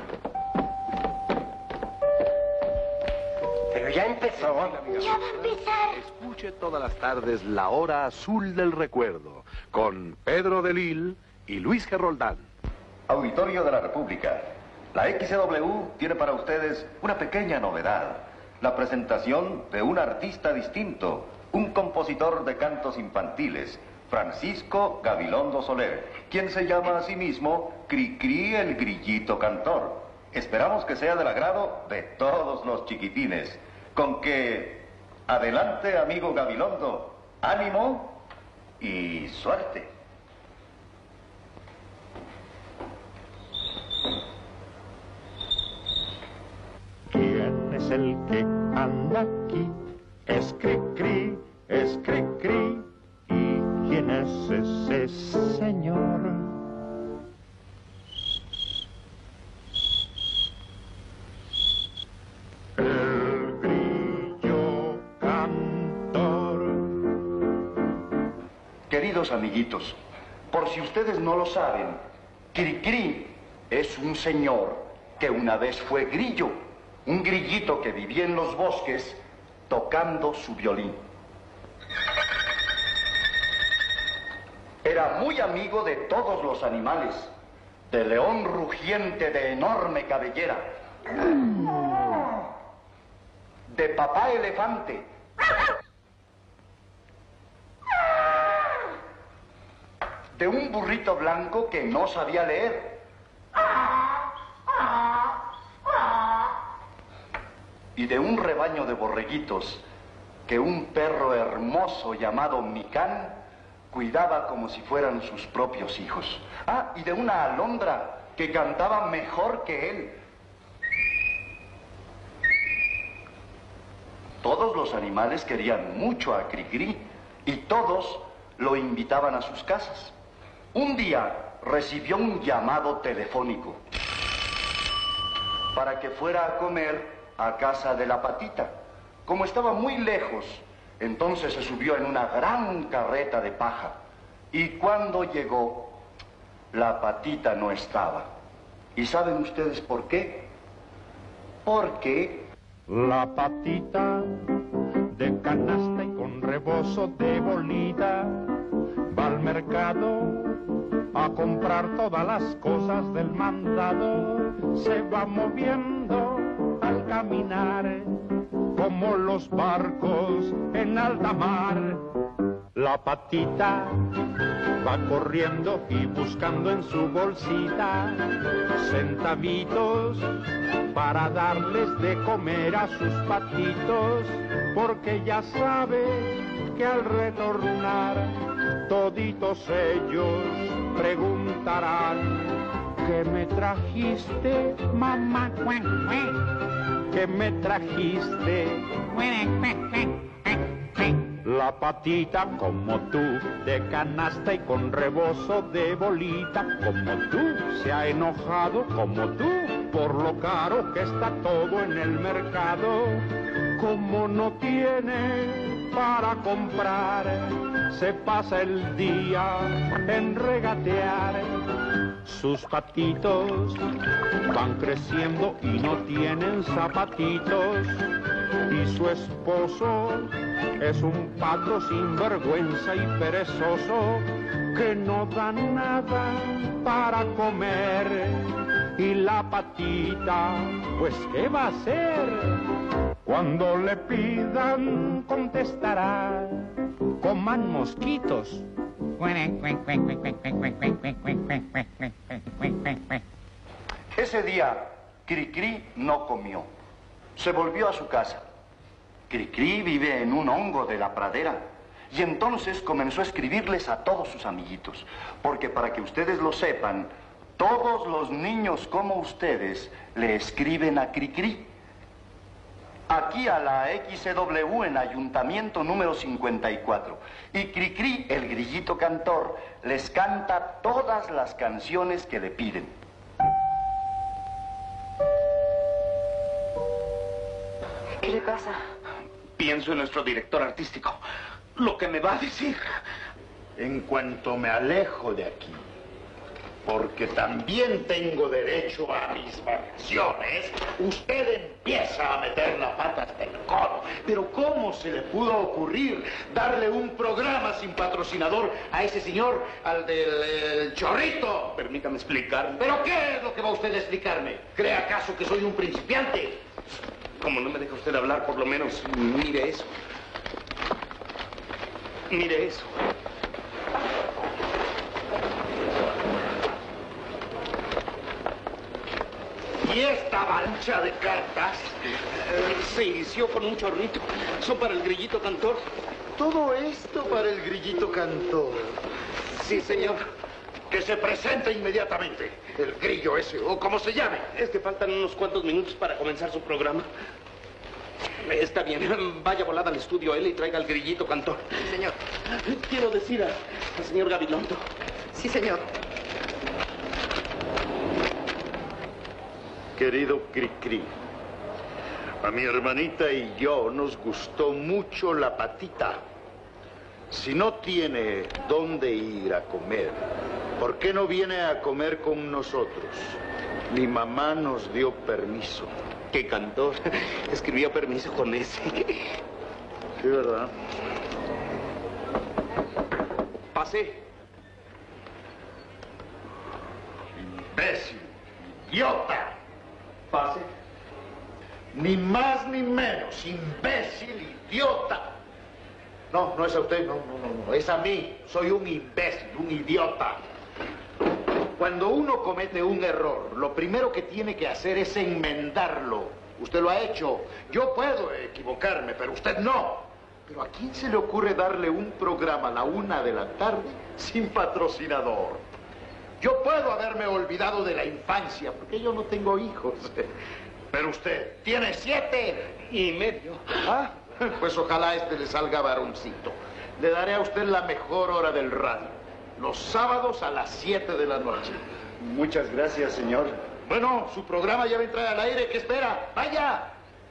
Pero ya empezó. Ya va a empezar. Escuche todas las tardes La Hora Azul del Recuerdo con Pedro de Lille y Luis G. Roldán. Auditorio de la República. La XCW tiene para ustedes una pequeña novedad. La presentación de un artista distinto, un compositor de cantos infantiles, Francisco Gabilondo Soler, quien se llama a sí mismo Cricri el Grillito Cantor. Esperamos que sea del agrado de todos los chiquitines. Con que, adelante, amigo Gabilondo, ánimo y suerte. ¿Quién es el que anda aquí? Es Cricri, es Cricri. ¿Y quién es ese señor? El Grillo Cantor. Queridos amiguitos, por si ustedes no lo saben, Cricri es un señor que una vez fue grillo, un grillito que vivía en los bosques tocando su violín. Era muy amigo de todos los animales, de león rugiente de enorme cabellera, de papá elefante, de un burrito blanco que no sabía leer, y de un rebaño de borreguitos que un perro hermoso llamado Micán cuidaba como si fueran sus propios hijos. Ah, y de una alondra que cantaba mejor que él. Todos los animales querían mucho a Cricri y todos lo invitaban a sus casas. Un día recibió un llamado telefónico para que fuera a comer a casa de la Patita. Como estaba muy lejos, entonces se subió en una gran carreta de paja. Y cuando llegó, la Patita no estaba. ¿Y saben ustedes por qué? Porque la Patita de canasta y con rebozo de bolita va al mercado a comprar todas las cosas del mandado. Se va moviendo al caminar como los barcos en alta mar. La Patita va corriendo y buscando en su bolsita centavitos para darles de comer a sus patitos, porque ya sabe que al retornar toditos ellos preguntarán: ¿qué me trajiste, mamá? ¿Qué me trajiste? La Patita como tú, de canasta y con rebozo de bolita, como tú, se ha enojado como tú, por lo caro que está todo en el mercado. Como no tiene para comprar, se pasa el día en regatear. Sus patitos van creciendo y no tienen zapatitos, y su esposo es un pato sin vergüenza y perezoso que no da nada para comer. Y la Patita, pues ¿qué va a hacer? Cuando le pidan contestará: coman mosquitos. Ese día, Cricri no comió. Se volvió a su casa. Cricri vive en un hongo de la pradera. Y entonces comenzó a escribirles a todos sus amiguitos. Porque para que ustedes lo sepan, todos los niños como ustedes le escriben a Cricri. Aquí a la XCW en Ayuntamiento número 54. Y Cricri, el grillito cantor, les canta todas las canciones que le piden. ¿Qué le pasa? Pienso en nuestro director artístico. Lo que me va a decir. En cuanto me alejo de aquí, porque también tengo derecho a mis vacaciones, usted empieza a meter la pata hasta el codo. Pero ¿cómo se le pudo ocurrir darle un programa sin patrocinador a ese señor, al del chorrito? Permítame explicar. ¿Pero qué es lo que va usted a explicarme? ¿Cree acaso que soy un principiante? Como no me deja usted hablar, por lo menos mire eso. Mire eso. ¿Y esta avalancha de cartas? Se inició con un chorrito. Son para el grillito cantor. Todo esto para el grillito cantor. Sí, señor. Que se presente inmediatamente. El grillo ese, o como se llame. Es que faltan unos cuantos minutos para comenzar su programa. Está bien, vaya volada al estudio él y traiga al grillito cantor. Sí, señor. Quiero decir al señor Gabilondo. Sí, señor. Querido Cricri, a mi hermanita y yo nos gustó mucho la patita. Si no tiene dónde ir a comer, ¿por qué no viene a comer con nosotros? Mi mamá nos dio permiso. ¿Qué cantor? Escribió permiso con ese. Sí, ¿verdad? Pase. Imbécil, idiota. Pase. Ni más ni menos, imbécil, idiota. No, no es a usted, no, es a mí. Soy un imbécil, un idiota. Cuando uno comete un error, lo primero que tiene que hacer es enmendarlo. Usted lo ha hecho. Yo puedo equivocarme, pero usted no. Pero ¿a quién se le ocurre darle un programa a la 1 de la tarde sin patrocinador? Yo puedo haberme olvidado de la infancia, porque yo no tengo hijos. Pero usted tiene 7 y medio. Ah, pues ojalá este le salga varoncito. Le daré a usted la mejor hora del radio. Los sábados a las 7 de la noche. Muchas gracias, señor. Bueno, su programa ya va a entrar al aire. ¿Qué espera? ¡Vaya!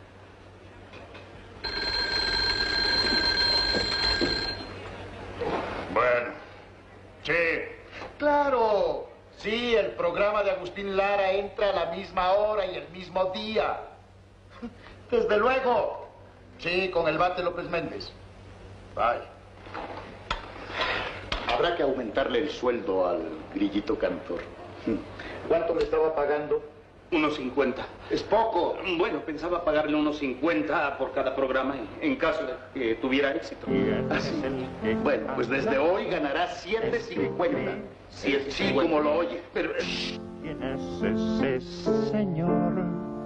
Bueno. Sí. Claro. Sí, el programa de Agustín Lara entra a la misma hora y el mismo día. Desde luego. Sí, con el Bate López Méndez. Vaya. Habrá que aumentarle el sueldo al grillito cantor. ¿Cuánto le estaba pagando? Unos 50. Es poco. Bueno, pensaba pagarle unos 50 por cada programa en caso de que tuviera éxito. Así. Bueno, pues desde hoy ganará 7.50. Sí, como lo oye. Pero... ¿Quién es ese señor?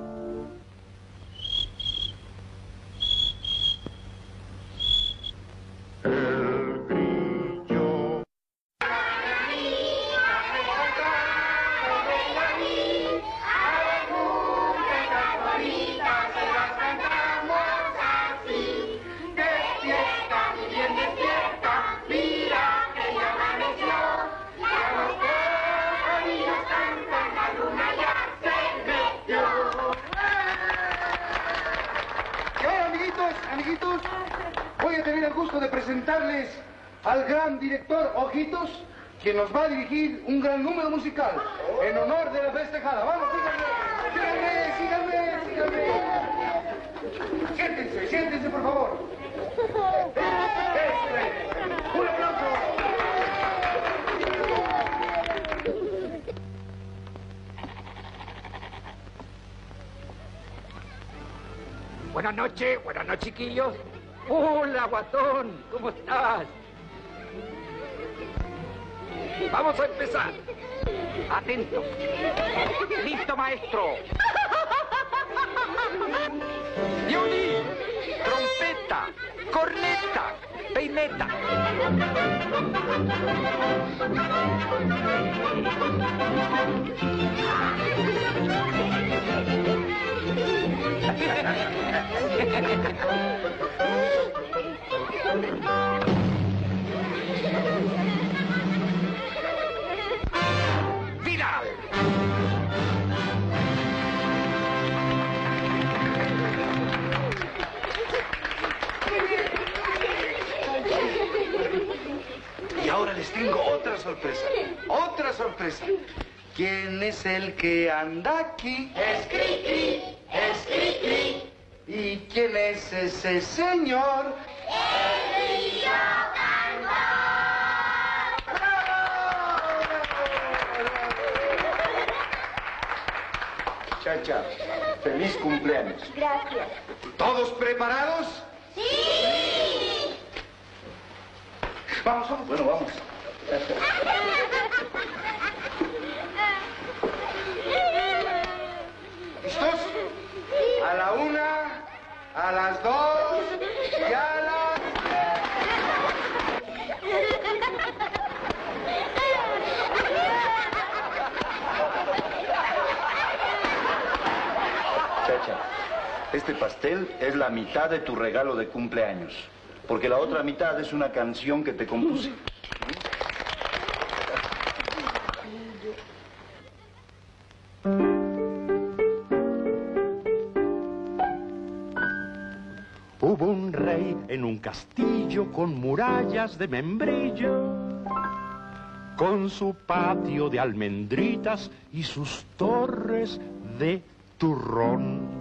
El grillo. Amiguitos, voy a tener el gusto de presentarles al gran director Ojitos, quien nos va a dirigir un gran número musical en honor de la festejada. Vamos, síganme. Siéntense, por favor. Un aplauso. Buenas noches, chiquillos. Hola, Guatón, ¿cómo estás? Vamos a empezar. Atentos. Listo, maestro. Violín, trompeta, corneta, peineta. ¡Vidal! Y ahora les tengo otra sorpresa. ¡Otra sorpresa! ¿Quién es el que anda aquí? ¡Es Cri-Cri! ¡Es Cri-Cri! ¿Y quién es ese señor? ¡El Río Chacha, feliz cumpleaños. Gracias. ¿Todos preparados? ¡Sí! Vamos, vamos. Bueno, vamos. ¿Listos? A la 1, a las 2 y a las 3. Chacha, este pastel es la mitad de tu regalo de cumpleaños, porque la otra mitad es una canción que te compuse. Hubo un rey en un castillo con murallas de membrillo, con su patio de almendritas y sus torres de turrón.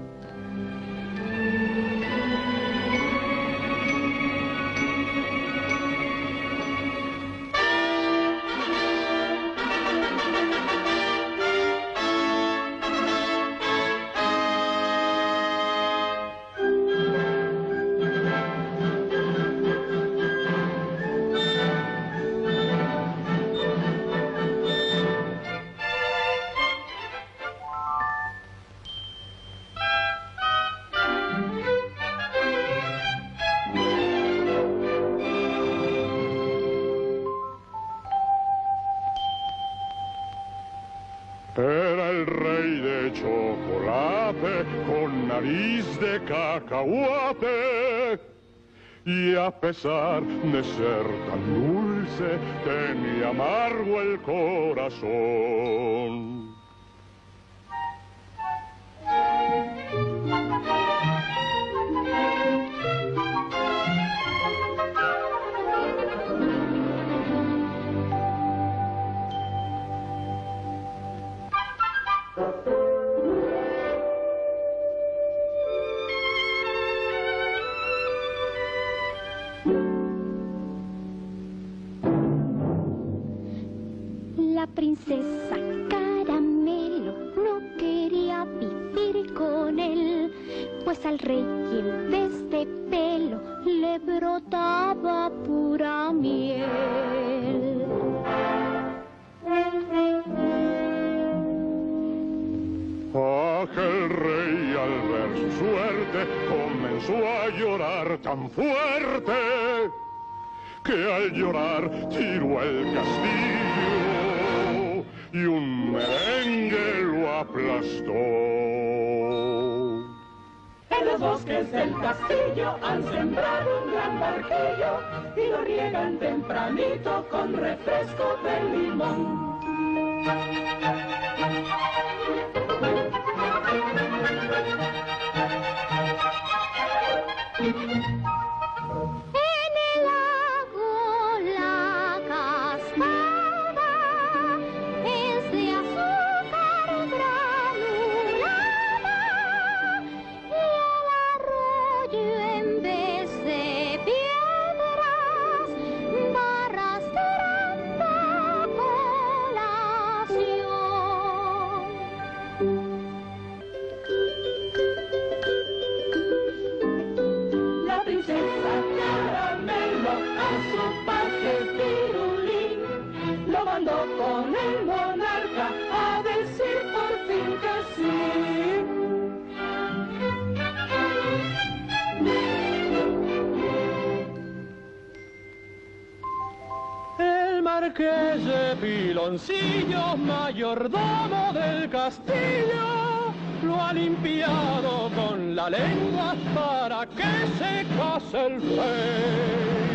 Era el rey de chocolate con nariz de cacahuate, y a pesar de ser tan dulce tenía amargo el corazón. La princesa Caramelo no quería vivir con él, pues al rey y en vez de pelo le brotaba pura miel. Aquel rey al ver su suerte comenzó a llorar tan fuerte que al llorar tiró el castillo y un merengue lo aplastó. En los bosques del castillo han sembrado un gran barquillo y lo riegan tempranito con refresco de limón. En el lago la cascada es de azúcar granulada y el arroyo en vez de piedras va arrastrando colación. La princesa Caramelo a su paje pirulín lo mandó con el monarca a decir por fin que sí. El marqués de Piloncillo, mayordomo del castillo, lo ha limpiado con la lengua para que se case el fe.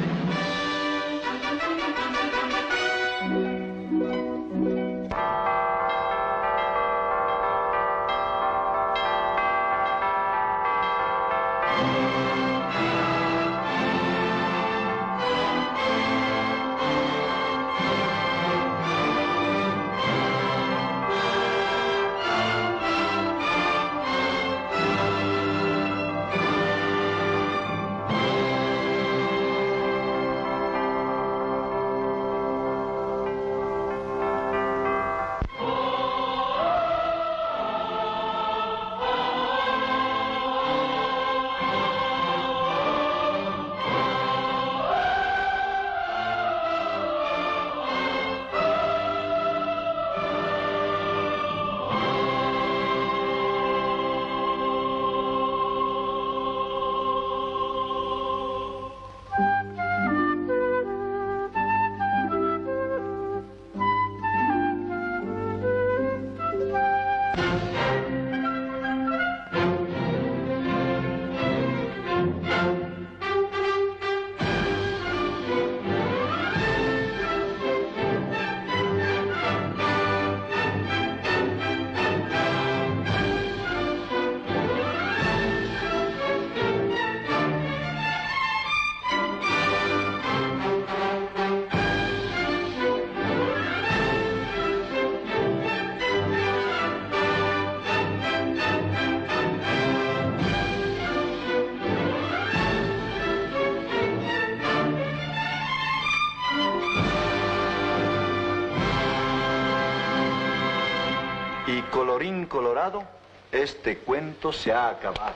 Colorín colorado, este cuento se ha acabado.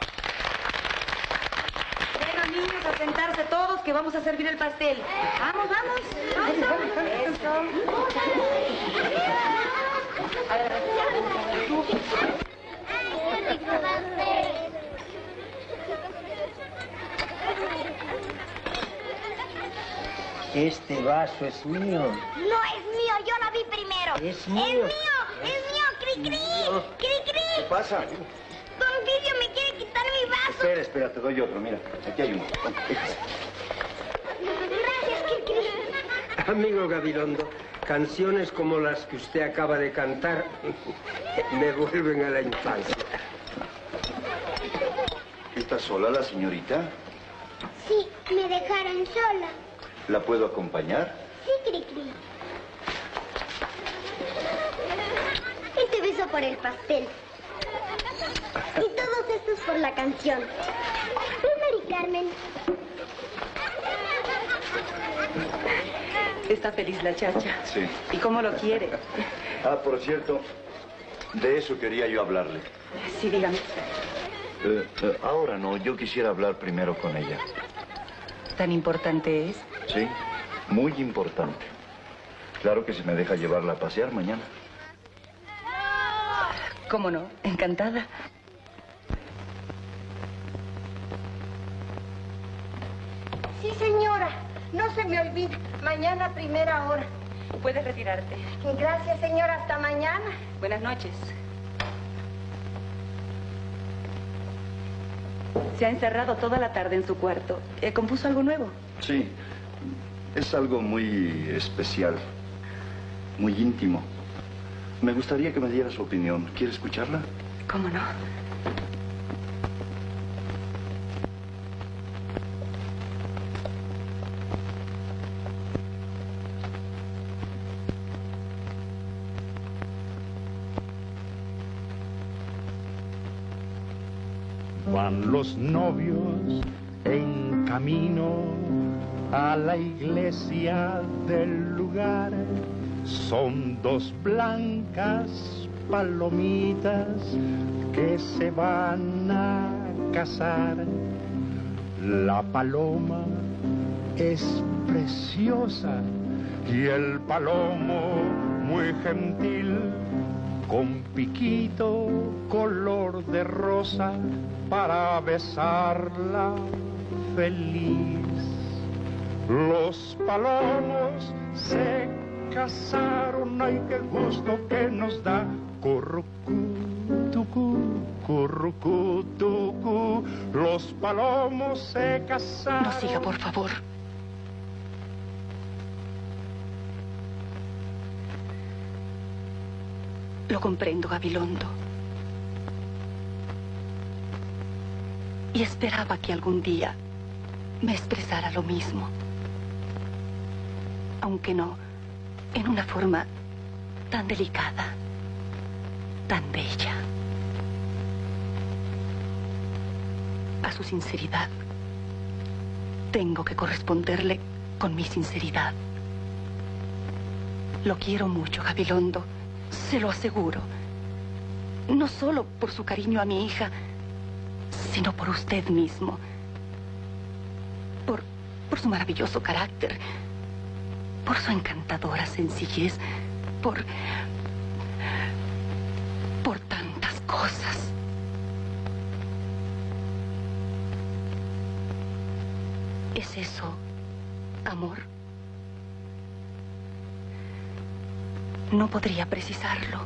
Bueno, niños, a sentarse todos que vamos a servir el pastel. Vamos, vamos. Este vaso es mío. No es mío, yo lo vi primero. Es mío. Es mío, es mío, cri-cri. Cri-cri. ¿Qué pasa? Don Vidio me quiere quitar mi vaso. Espera, te doy otro, mira. Aquí hay uno. Gracias, cri-cri. Amigo Gabilondo, canciones como las que usted acaba de cantar me vuelven a la infancia. ¿Está sola la señorita? Sí, me dejaron sola. ¿La puedo acompañar? Sí, cri-cri. Este beso por el pastel. Y todos estos por la canción. Mari Carmen. Está feliz la chacha. Sí. ¿Y cómo lo quiere? Ah, por cierto, de eso quería yo hablarle. Sí, dígame. Ahora no, yo quisiera hablar primero con ella. ¿Tan importante es? Sí, muy importante. Claro que si me deja llevarla a pasear mañana. ¿Cómo no? Encantada. Sí, señora. No se me olvide. Mañana a primera hora. Puedes retirarte. Gracias, señora. Hasta mañana. Buenas noches. Se ha encerrado toda la tarde en su cuarto. ¿Compuso algo nuevo? Sí, es algo muy especial, muy íntimo. Me gustaría que me diera su opinión. ¿Quiere escucharla? ¿Cómo no? Van los novios en camino a la iglesia del lugar. Son dos blancas palomitas que se van a casar. La paloma es preciosa y el palomo muy gentil, con piquito color de rosa para besarla feliz. Los palomos se casaron, ay, qué gusto que nos da. Currucú, tucú, currucú, tucú, los palomos se casaron. No siga, por favor. Lo comprendo, Gabilondo. Y esperaba que algún día me expresara lo mismo. Aunque no en una forma tan delicada, tan bella. A su sinceridad, tengo que corresponderle con mi sinceridad. Lo quiero mucho, Gabilondo, se lo aseguro. No solo por su cariño a mi hija, sino por usted mismo. Por su maravilloso carácter, por su encantadora sencillez, por tantas cosas. ¿Es eso amor? No podría precisarlo.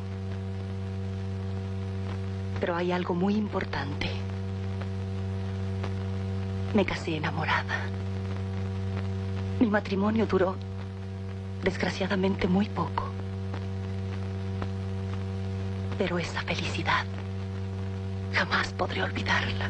Pero hay algo muy importante. Me casé enamorada. Mi matrimonio duró, desgraciadamente, muy poco. Pero esa felicidad jamás podré olvidarla.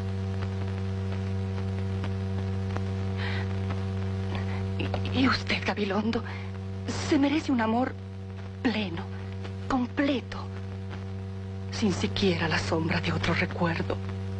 Y usted, Gabilondo, se merece un amor pleno, completo, sin siquiera la sombra de otro recuerdo.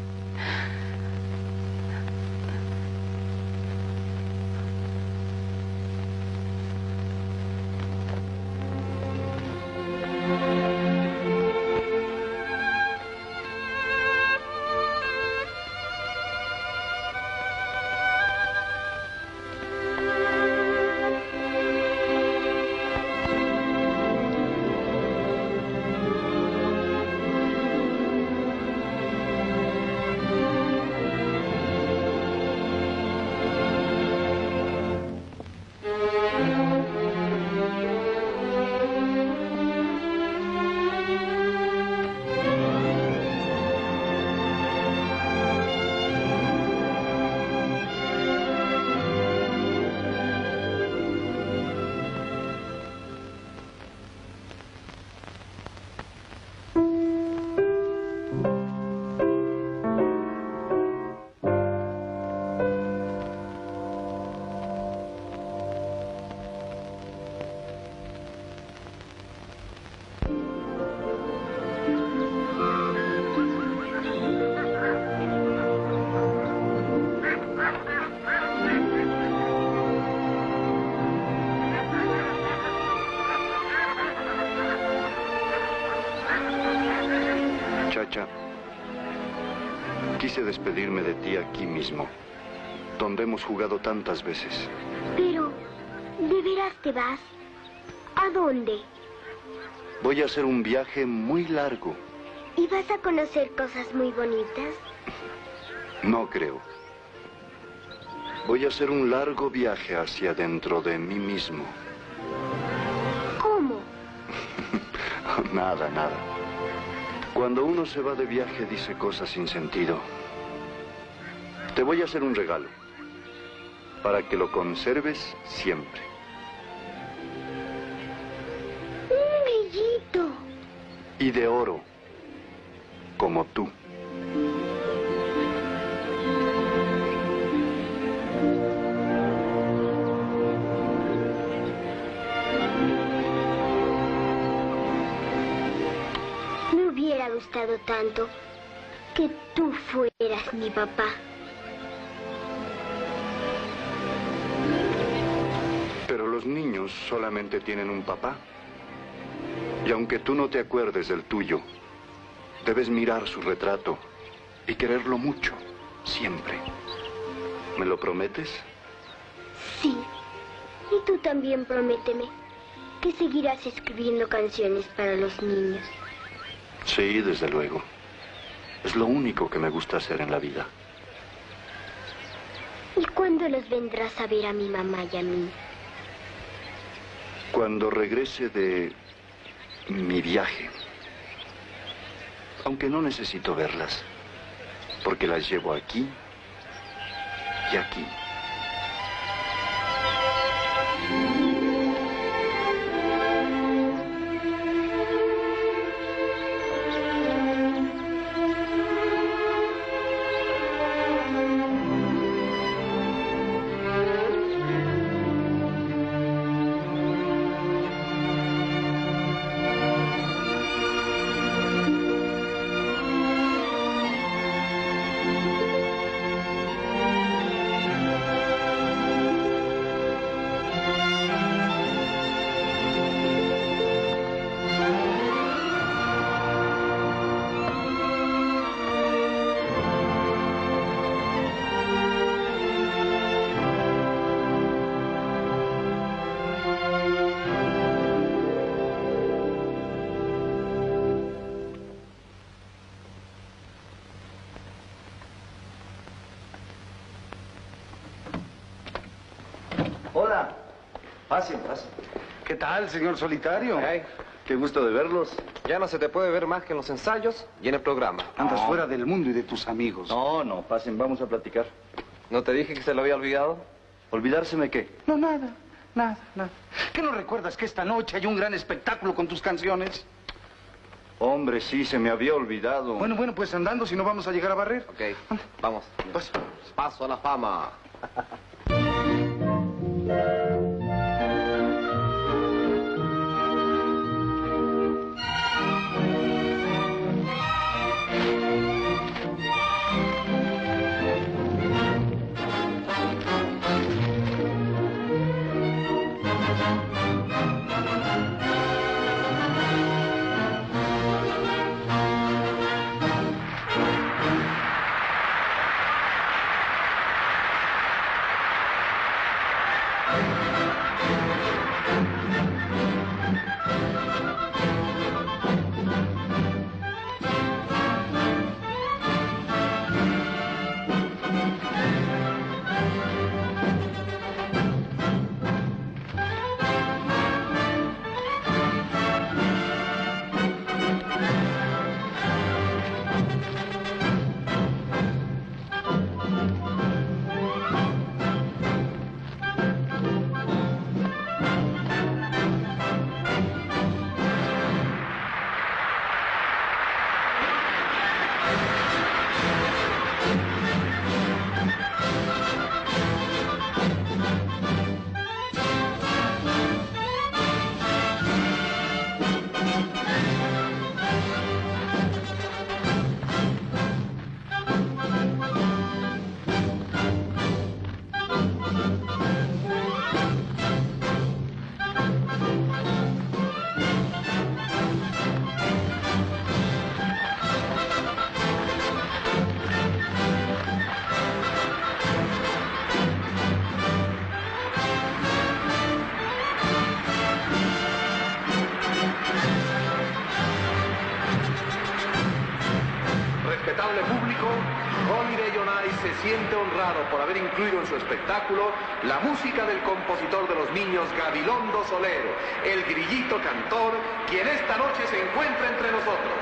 Quise despedirme de ti aquí mismo, donde hemos jugado tantas veces. Pero, ¿de veras te vas? ¿A dónde? Voy a hacer un viaje muy largo. ¿Y vas a conocer cosas muy bonitas? No creo. Voy a hacer un largo viaje hacia dentro de mí mismo. ¿Cómo? Nada. Cuando uno se va de viaje dice cosas sin sentido. Te voy a hacer un regalo, para que lo conserves siempre. Un grillito. Y de oro, como tú. Me hubiera gustado tanto que tú fueras mi papá. Pero los niños solamente tienen un papá. Y aunque tú no te acuerdes del tuyo, debes mirar su retrato y quererlo mucho, siempre. ¿Me lo prometes? Sí. Y tú también prométeme que seguirás escribiendo canciones para los niños. Sí, desde luego. Es lo único que me gusta hacer en la vida. ¿Y cuándo los vendrás a ver a mi mamá y a mí? Cuando regrese de mi viaje, aunque no necesito verlas, porque las llevo aquí y aquí. Hola. Pasen, pasen. ¿Qué tal, señor Solitario? Qué gusto de verlos. Ya no se te puede ver más que en los ensayos y en el programa. Andas fuera del mundo y de tus amigos. No, pasen, vamos a platicar. ¿No te dije que se lo había olvidado? ¿Olvidárseme qué? No, nada. ¿Qué no recuerdas que esta noche hay un gran espectáculo con tus canciones? Hombre, sí, se me había olvidado. Bueno, pues andando, si no vamos a llegar a barrer. Ok, vamos. Paso a la fama. Respetable público, Holiday on Ice se siente honrado por haber incluido en su espectáculo la música del compositor de los niños Gabilondo Solero, el grillito cantor, quien esta noche se encuentra entre nosotros.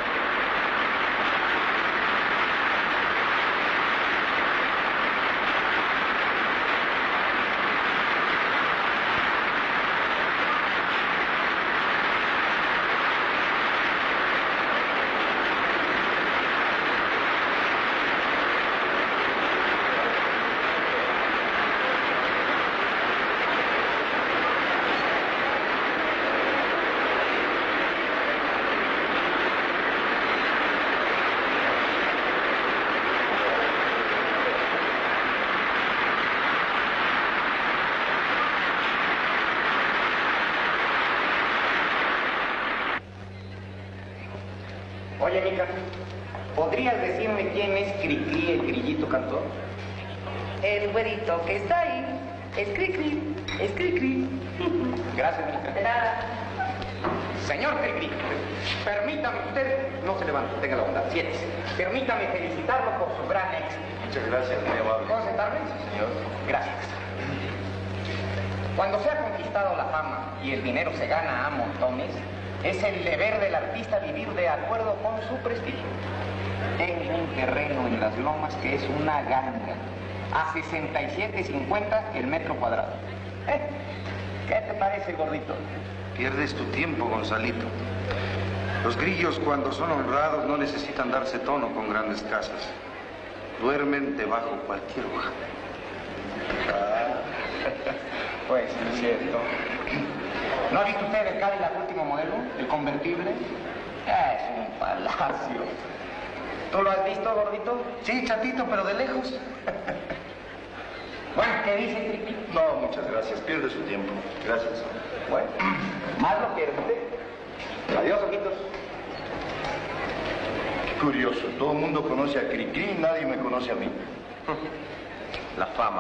Oye, Mica, ¿podrías decirme quién es Cricri, el grillito cantor? El güerito que está ahí es Cricri, es Cricri. Gracias, Mica. De nada. Señor Cricri, permítame usted, no se levante, tenga la bondad, siéntese. Permítame felicitarlo por su gran éxito. Muchas gracias, muy amable. ¿Puedo sentarme? Sí, señor. Gracias. Cuando se ha conquistado la fama y el dinero se gana a montones, es el deber del artista vivir de acuerdo con su prestigio. Tengo un terreno en las lomas que es una ganga, a 67.50 el metro cuadrado. ¿Qué te parece, gordito? Pierdes tu tiempo, Gonzalito. Los grillos, cuando son honrados, no necesitan darse tono con grandes casas. Duermen debajo cualquier hoja. Pues es cierto. ¿No ha visto usted el Cadillac último modelo? ¿El convertible? Es un palacio. ¿Tú lo has visto, gordito? Sí, chatito, pero de lejos. Bueno, ¿qué dice, Triqui? No, muchas gracias. Pierde su tiempo. Gracias. Bueno, más lo pierde usted. Adiós, ojitos. Qué curioso. Todo el mundo conoce a Cricri y nadie me conoce a mí. La fama.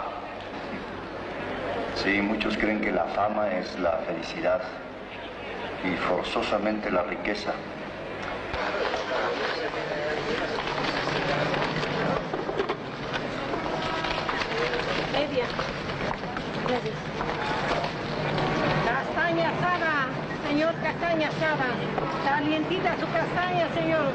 Sí, muchos creen que la fama es la felicidad y forzosamente la riqueza. Media. Gracias. Castaña asada, señor, castaña asada. Calientita su castaña, señor.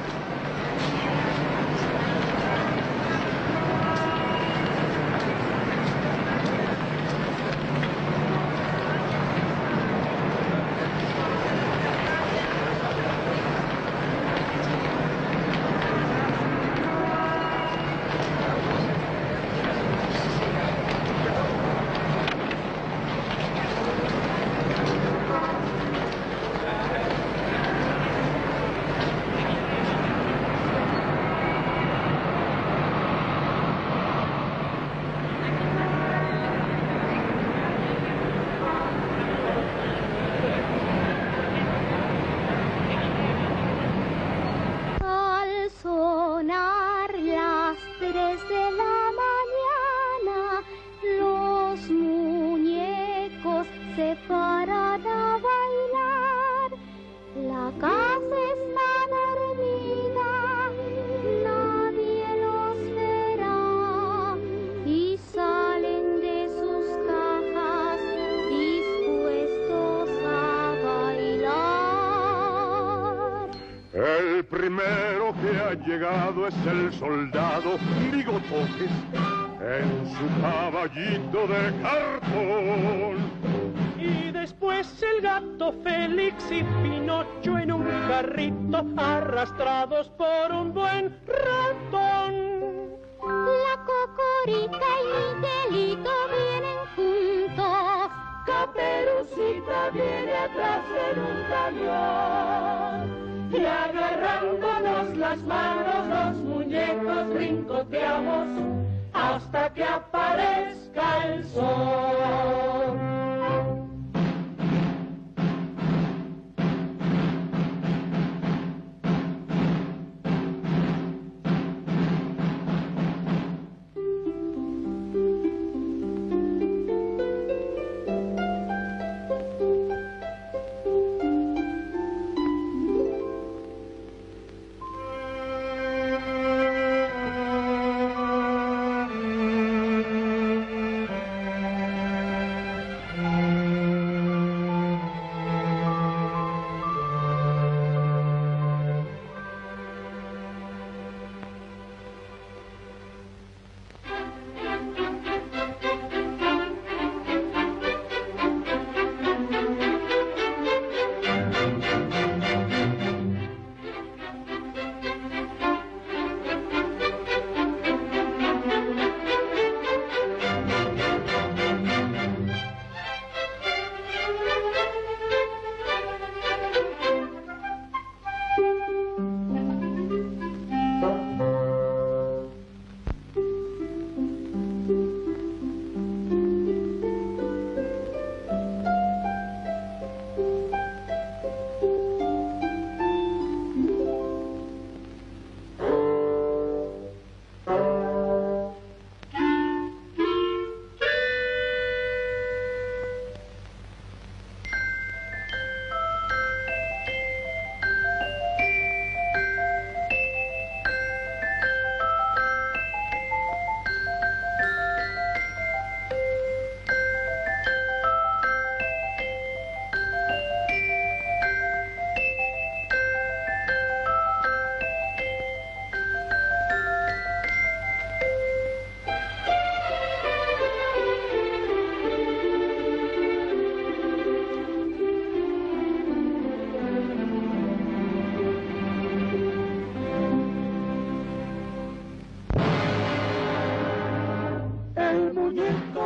Al sonar las 3 de la mañana, los muñecos se paran a bailar. La casa está dormida, nadie los verá y salen de sus cajas dispuestos a bailar. El primero que ha llegado es el soldado Bigotones en su caballito de cartón. Y después el gato Félix y Pinocho en un carrito arrastrados por un buen ratón. La Cocorita y Miguelito vienen juntos. Caperucita viene atrás en un camión. Y agarrándonos las manos los muñecos brincoteamos hasta que aparezca el sol.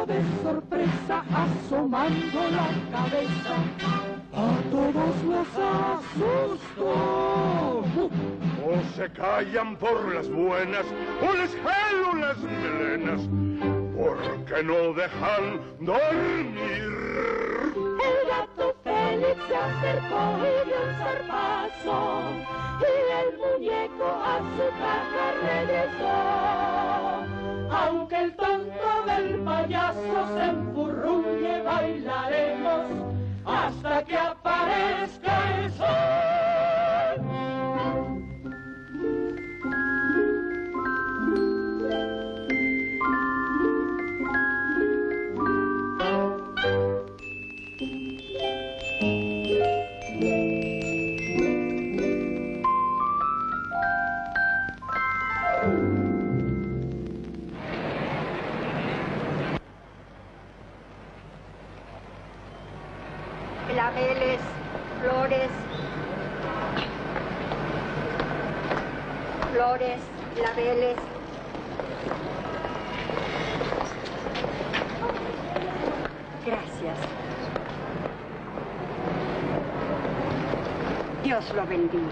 miró de sorpresa asomando la cabeza. A todos los asustó. O se callan por las buenas, o les jalo las melenas, porque no dejan dormir. El gato Félix se acercó y dio un zarpazo, y el muñeco a su caja regresó. Aunque el tonto del payaso se enfurruñe, bailaremos hasta que aparezca el sol. Claveles, flores, claveles. Gracias. Dios lo bendiga.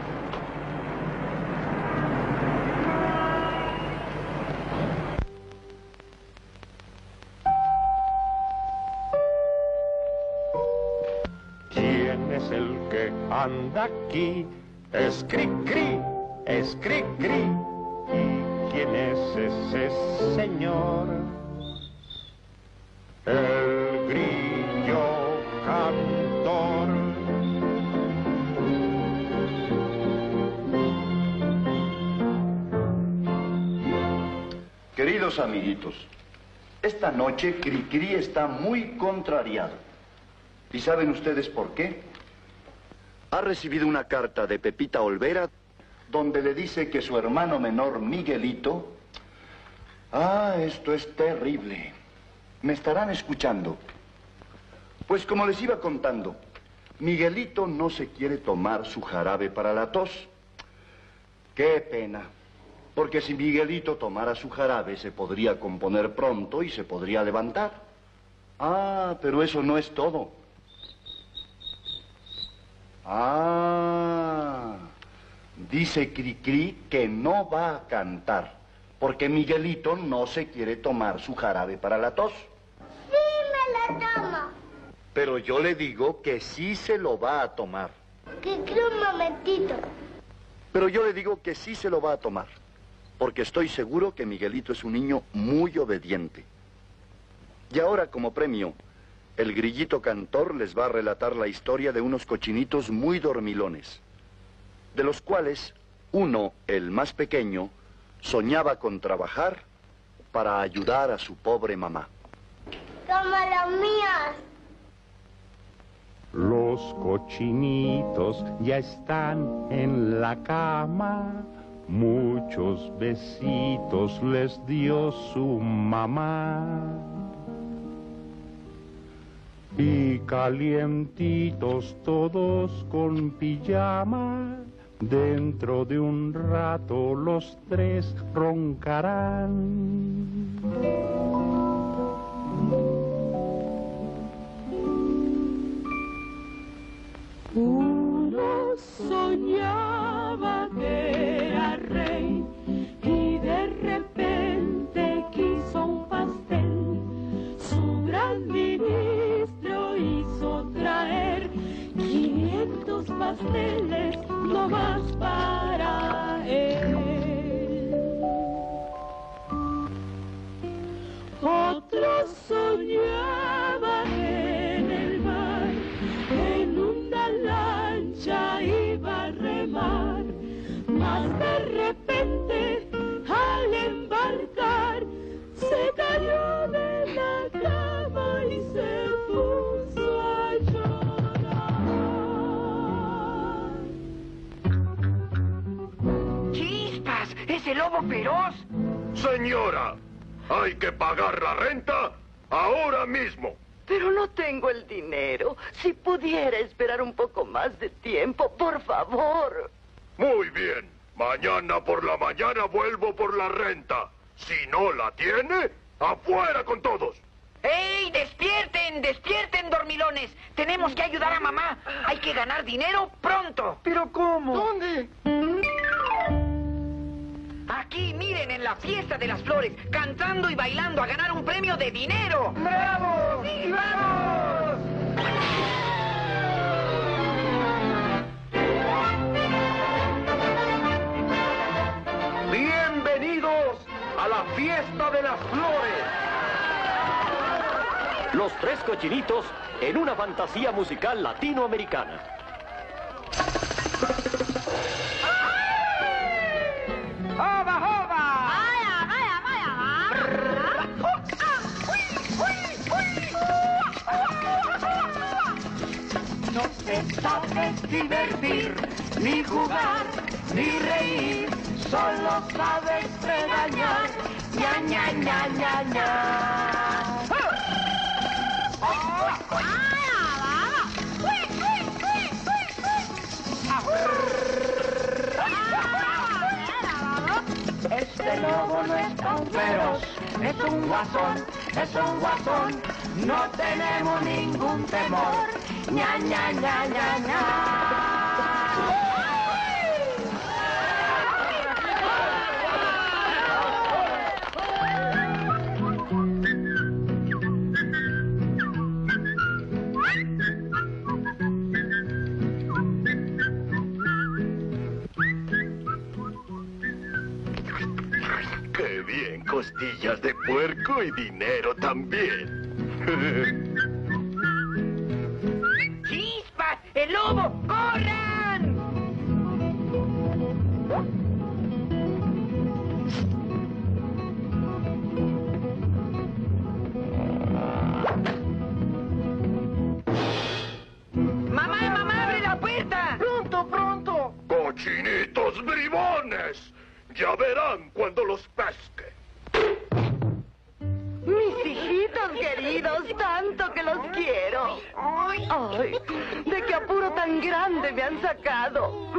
¿Quién es el que anda aquí? Es Cri-Cri, es Cri-Cri. ¿Y quién es ese señor? El grillo cantor. Queridos amiguitos, esta noche Cri-Cri está muy contrariado. ¿Y saben ustedes por qué? Ha recibido una carta de Pepita Olvera donde le dice que su hermano menor Miguelito... Ah, esto es terrible. Me estarán escuchando. Pues como les iba contando, Miguelito no se quiere tomar su jarabe para la tos. Qué pena. Porque si Miguelito tomara su jarabe se podría componer pronto y se podría levantar. Ah, pero eso no es todo. Ah, dice Cri-Cri que no va a cantar, porque Miguelito no se quiere tomar su jarabe para la tos. Sí, me la tomo. Pero yo le digo que sí se lo va a tomar. Cri-Cri, un momentito. Pero yo le digo que sí se lo va a tomar, porque estoy seguro que Miguelito es un niño muy obediente. Y ahora, como premio, el grillito cantor les va a relatar la historia de unos cochinitos muy dormilones, de los cuales uno, el más pequeño, soñaba con trabajar para ayudar a su pobre mamá. Como los míos. Los cochinitos ya están en la cama, muchos besitos les dio su mamá. Y calientitos todos con pijama, dentro de un rato los tres roncarán. Uno soñaba que era rey y de repente quiso un pastel. Su gran ministro hizo traer 500 pasteles nomás para él. Otro soñaba en el mar, en una lancha iba a remar, mas de repente al embarcar se cayó de la cama y se puso a llorar. ¡Chispas! ¡Es el lobo feroz! Señora, hay que pagar la renta ahora mismo. Pero no tengo el dinero. Si pudiera esperar un poco más de tiempo, por favor. Muy bien. Mañana por la mañana vuelvo por la renta. Si no la tiene, afuera con todos. ¡Ey, despierten, despierten, dormilones! Tenemos que ayudar a mamá. Hay que ganar dinero pronto. ¿Pero cómo? ¿Dónde? Aquí, miren, en la fiesta de las flores, cantando y bailando a ganar un premio de dinero. ¡Bravo! ¡Sí, vamos! Bienvenidos a la fiesta de las flores. Los tres cochinitos en una fantasía musical latinoamericana. ¡Oba, oba! ¡Vaya, vaya, vaya, No te sabes divertir, ni jugar, ni reír, solo sabes regañar, ña, ña, ña, ña, ña. Este lobo no es tan feroz, es un guasón, no tenemos ningún temor, ña, ña, ña, ña, ña. ¡Qué bien! Costillas de puerco y dinero también. ¡Chispas! ¡El lobo! ¡Corran! ¡Mamá, mamá, abre la puerta! ¡Pronto, pronto! ¡Cochinitos bribones! Ya verán cuando los pesque. Mis hijitos queridos, tanto que los quiero. Ay, de qué apuro tan grande me han sacado.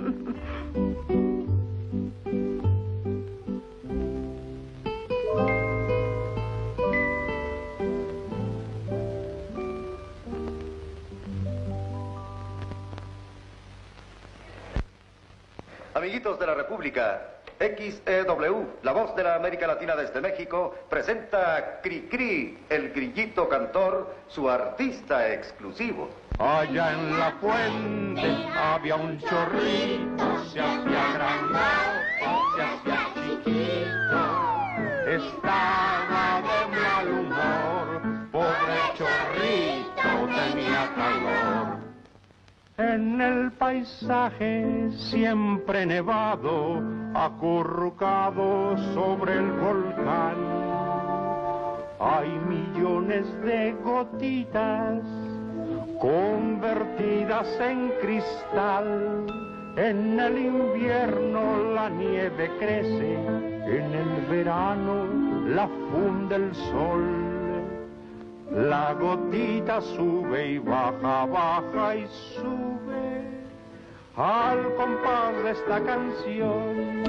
Amiguitos de la República, XEW, la voz de la América Latina desde México, presenta a Cri-Cri, el grillito cantor, su artista exclusivo. Allá en la fuente había un chorrito, se hacía grandote, se hacía chiquito. Estaba de mal humor, pobre chorrito tenía calor. En el paisaje siempre nevado, acurrucado sobre el volcán, hay millones de gotitas convertidas en cristal. En el invierno la nieve crece, en el verano la funde el sol. La gotita sube y baja, baja y sube al compás de esta canción.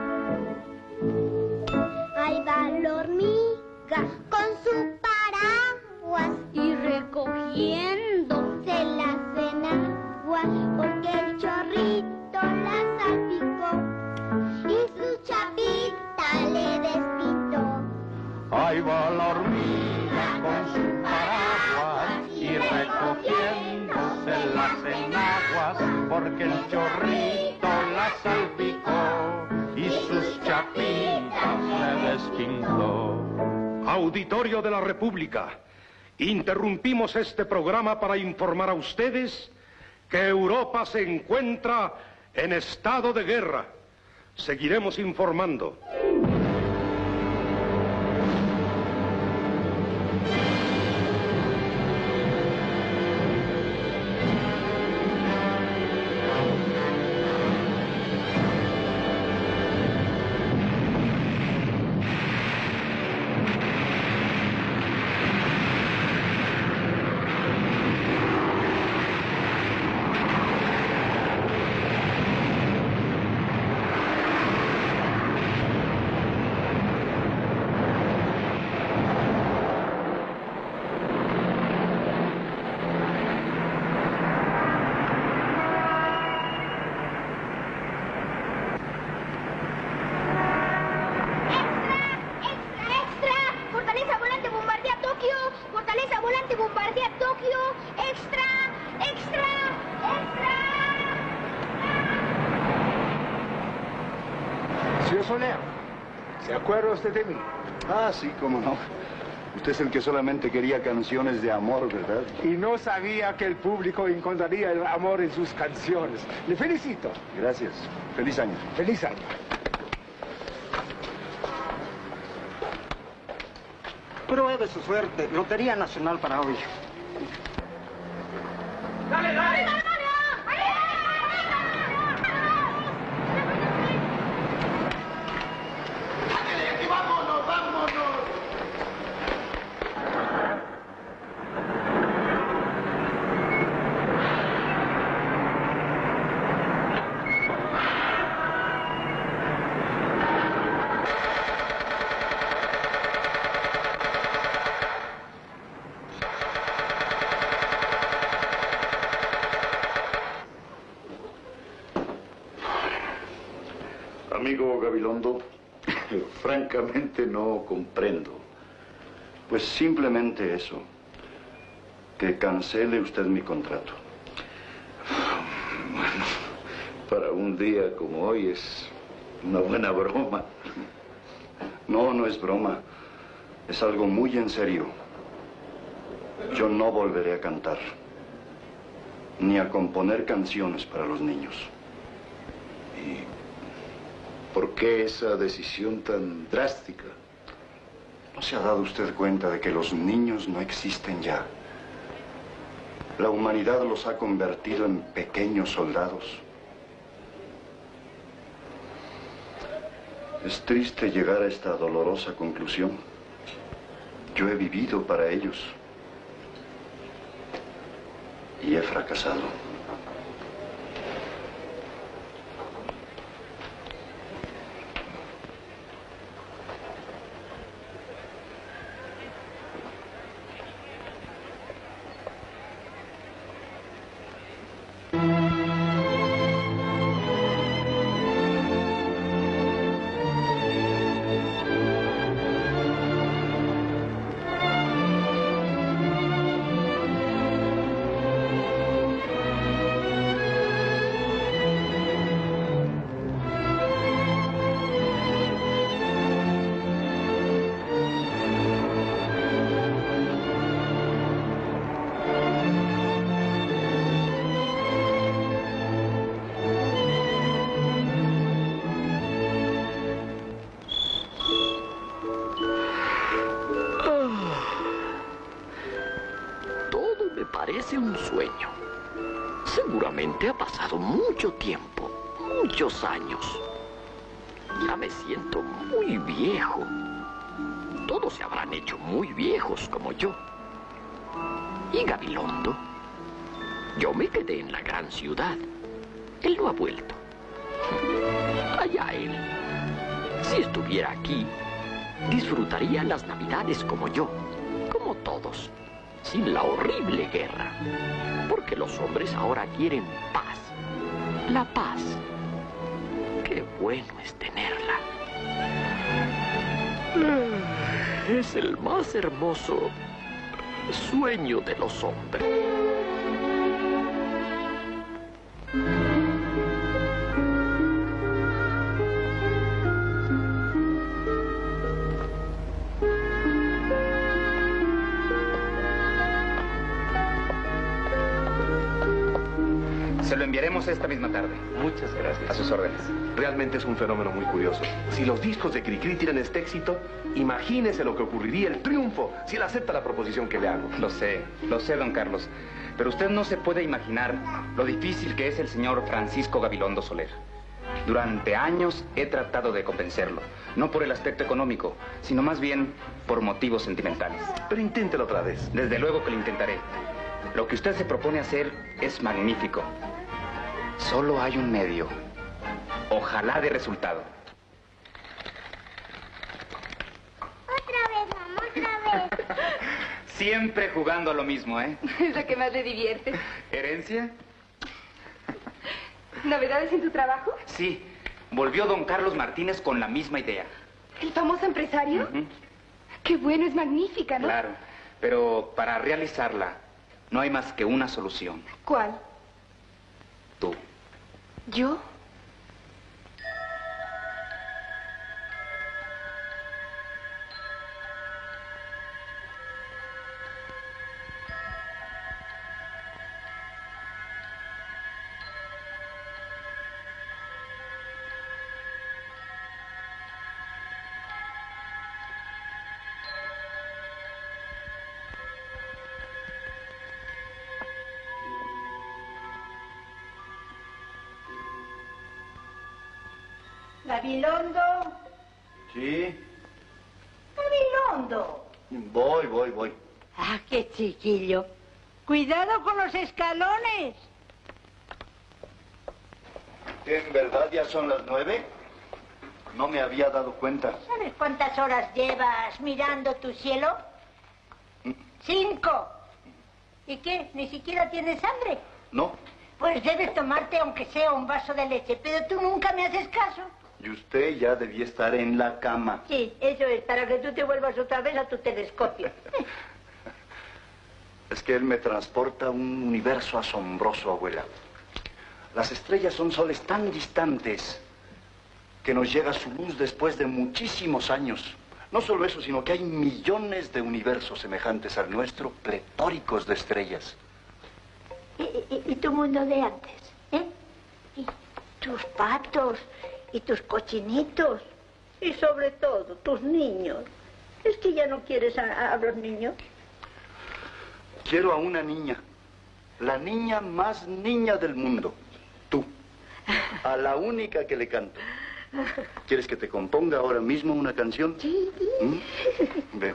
Ahí va la hormiga con su paraguas y recogiéndose las enaguas, porque el chorrito la salpicó y su chapita le despintó. Ahí va la hormiga con su paraguas y recogiéndose las enaguas, porque el chorrito la salpicó y sus chapitas le despintó. Auditorio de la República, interrumpimos este programa para informar a ustedes que Europa se encuentra en estado de guerra. Seguiremos informando. Julio Soler. ¿Se acuerda usted de mí? Ah, sí, cómo no. Usted es el que solamente quería canciones de amor, ¿verdad? Y no sabía que el público encontraría el amor en sus canciones. Le felicito. Gracias. Feliz año. Feliz año. Pruebe su suerte. Lotería Nacional para hoy. ¡Dale, dale! ¡Vámonos, vámonos! Amigo Gabilondo, francamente no comprendo. Pues simplemente eso, que cancele usted mi contrato. Bueno, para un día como hoy es una buena broma. No, no es broma. Es algo muy en serio. Yo no volveré a cantar, ni a componer canciones para los niños. ¿Por qué esa decisión tan drástica? ¿No se ha dado usted cuenta de que los niños no existen ya? La humanidad los ha convertido en pequeños soldados. Es triste llegar a esta dolorosa conclusión. Yo he vivido para ellos y he fracasado. Parece un sueño. Seguramente ha pasado mucho tiempo, muchos años. Ya me siento muy viejo. Todos se habrán hecho muy viejos como yo. ¿Y Gabilondo? Yo me quedé en la gran ciudad. Él no ha vuelto. Allá él. Si estuviera aquí, disfrutaría las Navidades como yo, como todos. Sin la horrible guerra. Porque los hombres ahora quieren paz. La paz. Qué bueno es tenerla. Es el más hermoso sueño de los hombres. Se lo enviaremos esta misma tarde. Muchas gracias. A sus órdenes. Realmente es un fenómeno muy curioso. Si los discos de Cricri tienen este éxito, imagínese lo que ocurriría, el triunfo, si él acepta la proposición que le hago. Lo sé, don Carlos. Pero usted no se puede imaginar lo difícil que es el señor Francisco Gabilondo Soler. Durante años he tratado de convencerlo. No por el aspecto económico, sino más bien por motivos sentimentales. Pero inténtelo otra vez. Desde luego que lo intentaré. Lo que usted se propone hacer es magnífico. Solo hay un medio. Ojalá dé resultado. Otra vez, mamá, otra vez. Siempre jugando a lo mismo, ¿eh? Es lo que más le divierte. ¿Herencia? ¿Novedades en tu trabajo? Sí. Volvió don Carlos Martínez con la misma idea. ¿El famoso empresario? Qué bueno, es magnífica, ¿no? Claro. Pero para realizarla, no hay más que una solución. ¿Cuál? Tú. ¿Yo? Gabilondo. Sí. Gabilondo. Voy. Ah, qué chiquillo. Cuidado con los escalones. ¿En verdad ya son las 9? No me había dado cuenta. ¿Sabes cuántas horas llevas mirando tu cielo? 5. ¿Y qué? ¿Ni siquiera tienes hambre? No. Pues debes tomarte aunque sea un vaso de leche, pero tú nunca me haces caso. Y usted ya debía estar en la cama. Sí, eso es, para que tú te vuelvas otra vez a tu telescopio. Es que él me transporta a un universo asombroso, abuela. Las estrellas son soles tan distantes que nos llega su luz después de muchísimos años. No solo eso, sino que hay millones de universos semejantes al nuestro, pletóricos de estrellas. ¿Y tu mundo de antes? ¿Y tus patos? ¿Y tus cochinitos? Y sobre todo, tus niños. ¿Es que ya no quieres a los niños? Quiero a una niña. La niña más niña del mundo. Tú. A la única que le canto. ¿Quieres que te componga ahora mismo una canción? Sí. Ven.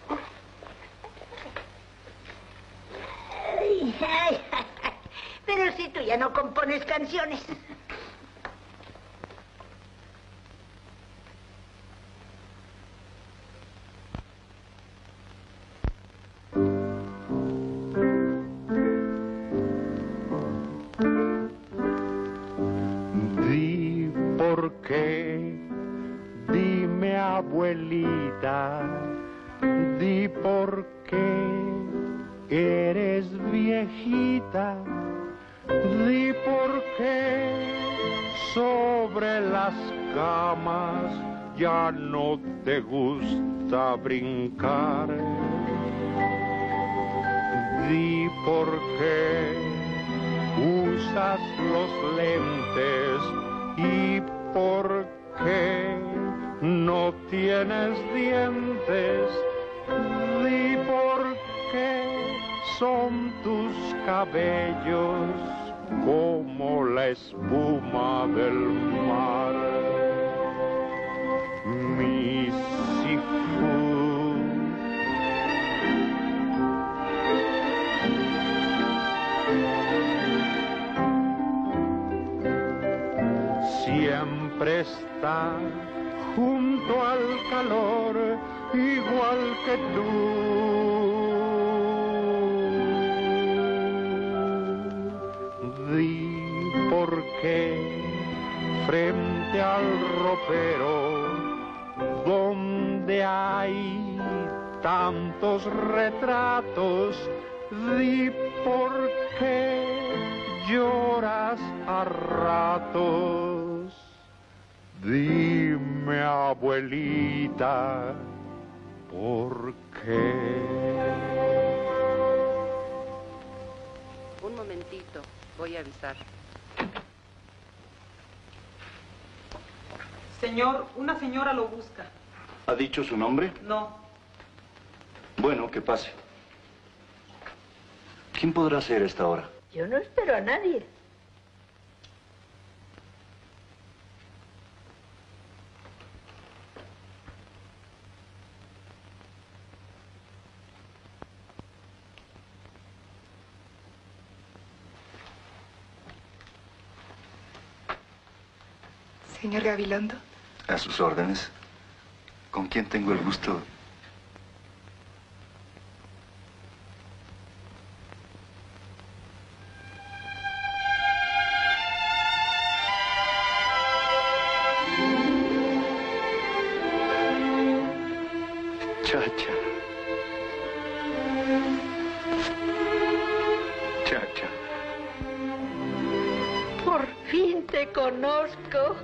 Ay. Pero si tú ya no compones canciones. Di por qué, dime abuelita, di por qué eres viejita, di por qué sobre las camas ya no te gusta brincar, di por qué usas los lentes y por qué no tienes dientes, di por qué son tus cabellos como la espuma del mar. Mi Sifu. Siempre está junto al calor, igual que tú. Di por qué frente al ropero, donde hay tantos retratos, di por qué lloras a ratos. Dime, abuelita, ¿por qué? Un momentito, voy a avisar. Señor, una señora lo busca. ¿Ha dicho su nombre? No. Bueno, que pase. ¿Quién podrá ser a esta hora? Yo no espero a nadie. Señor Gabilondo. A sus órdenes. ¿Con quién tengo el gusto? Chacha. Chacha. Por fin te conozco.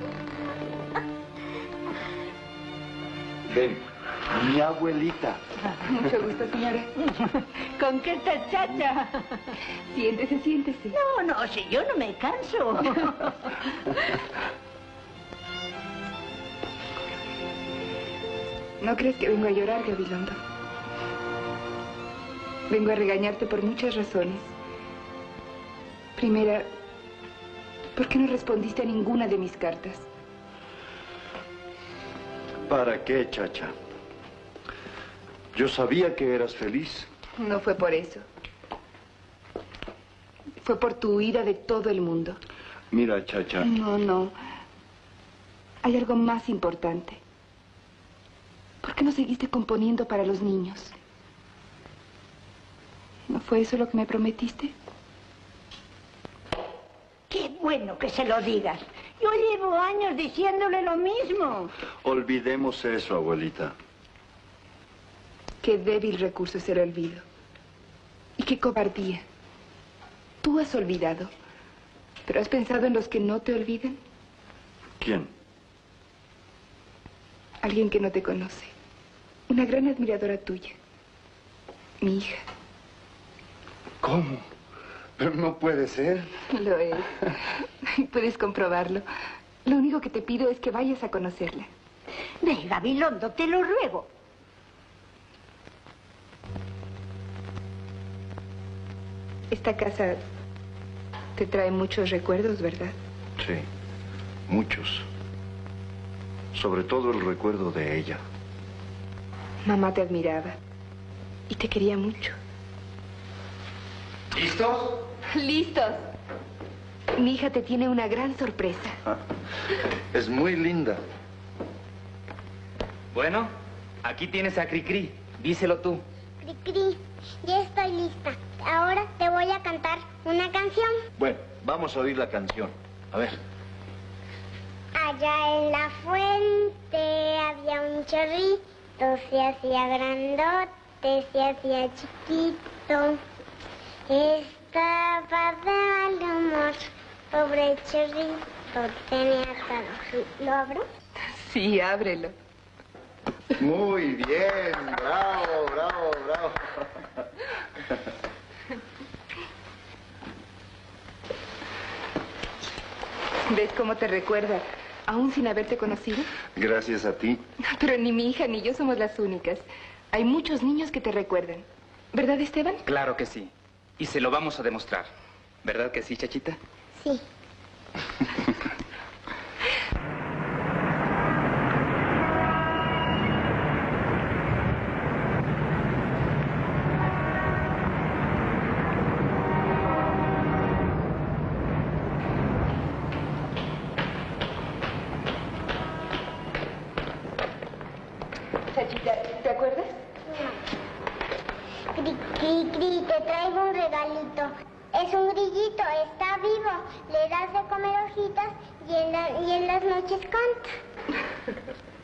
Ven, mi abuelita. Mucho gusto, señora. ¿Con qué te chacha? Siéntese, siéntese. No, si yo no me canso. ¿No crees que vengo a llorar, Gabilondo? Vengo a regañarte por muchas razones. Primera, ¿por qué no respondiste a ninguna de mis cartas? ¿Para qué, Chacha? Yo sabía que eras feliz. No fue por eso. Fue por tu huida de todo el mundo. Mira, Chacha. No. Hay algo más importante. ¿Por qué no seguiste componiendo para los niños? ¿No fue eso lo que me prometiste? Qué bueno que se lo digas. Yo llevo años diciéndole lo mismo. Olvidemos eso, abuelita. Qué débil recurso es el olvido. Y qué cobardía. Tú has olvidado. ¿Pero has pensado en los que no te olvidan? ¿Quién? Alguien que no te conoce. Una gran admiradora tuya. Mi hija. ¿Cómo? Pero no puede ser. Lo es. Puedes comprobarlo. Lo único que te pido es que vayas a conocerla. Ve, Gabilondo, te lo ruego. Esta casa te trae muchos recuerdos, ¿verdad? Sí, muchos. Sobre todo el recuerdo de ella. Mamá te admiraba y te quería mucho. ¿Listos? ¡Listos! Mi hija te tiene una gran sorpresa. Es muy linda. Bueno, aquí tienes a Cricri. Díselo tú. Cricri, ya estoy lista. Ahora te voy a cantar una canción. Bueno, vamos a oír la canción. A ver. Allá en la fuente había un chorrito, se hacía grandote, se hacía chiquito. Estaba de mal humor, pobre chorrito, tenía calor. ¿Lo abro? Sí, ábrelo. Muy bien, bravo, bravo, bravo. ¿Ves cómo te recuerda, aún sin haberte conocido? Gracias a ti. Pero ni mi hija ni yo somos las únicas. Hay muchos niños que te recuerdan. ¿Verdad, Esteban? Claro que sí. Y se lo vamos a demostrar. ¿Verdad que sí, Chachita? Sí. Chachita, ¿te acuerdas? Cri, te traigo un regalito. Es un grillito, está vivo. Le das de comer hojitas y en las noches canta.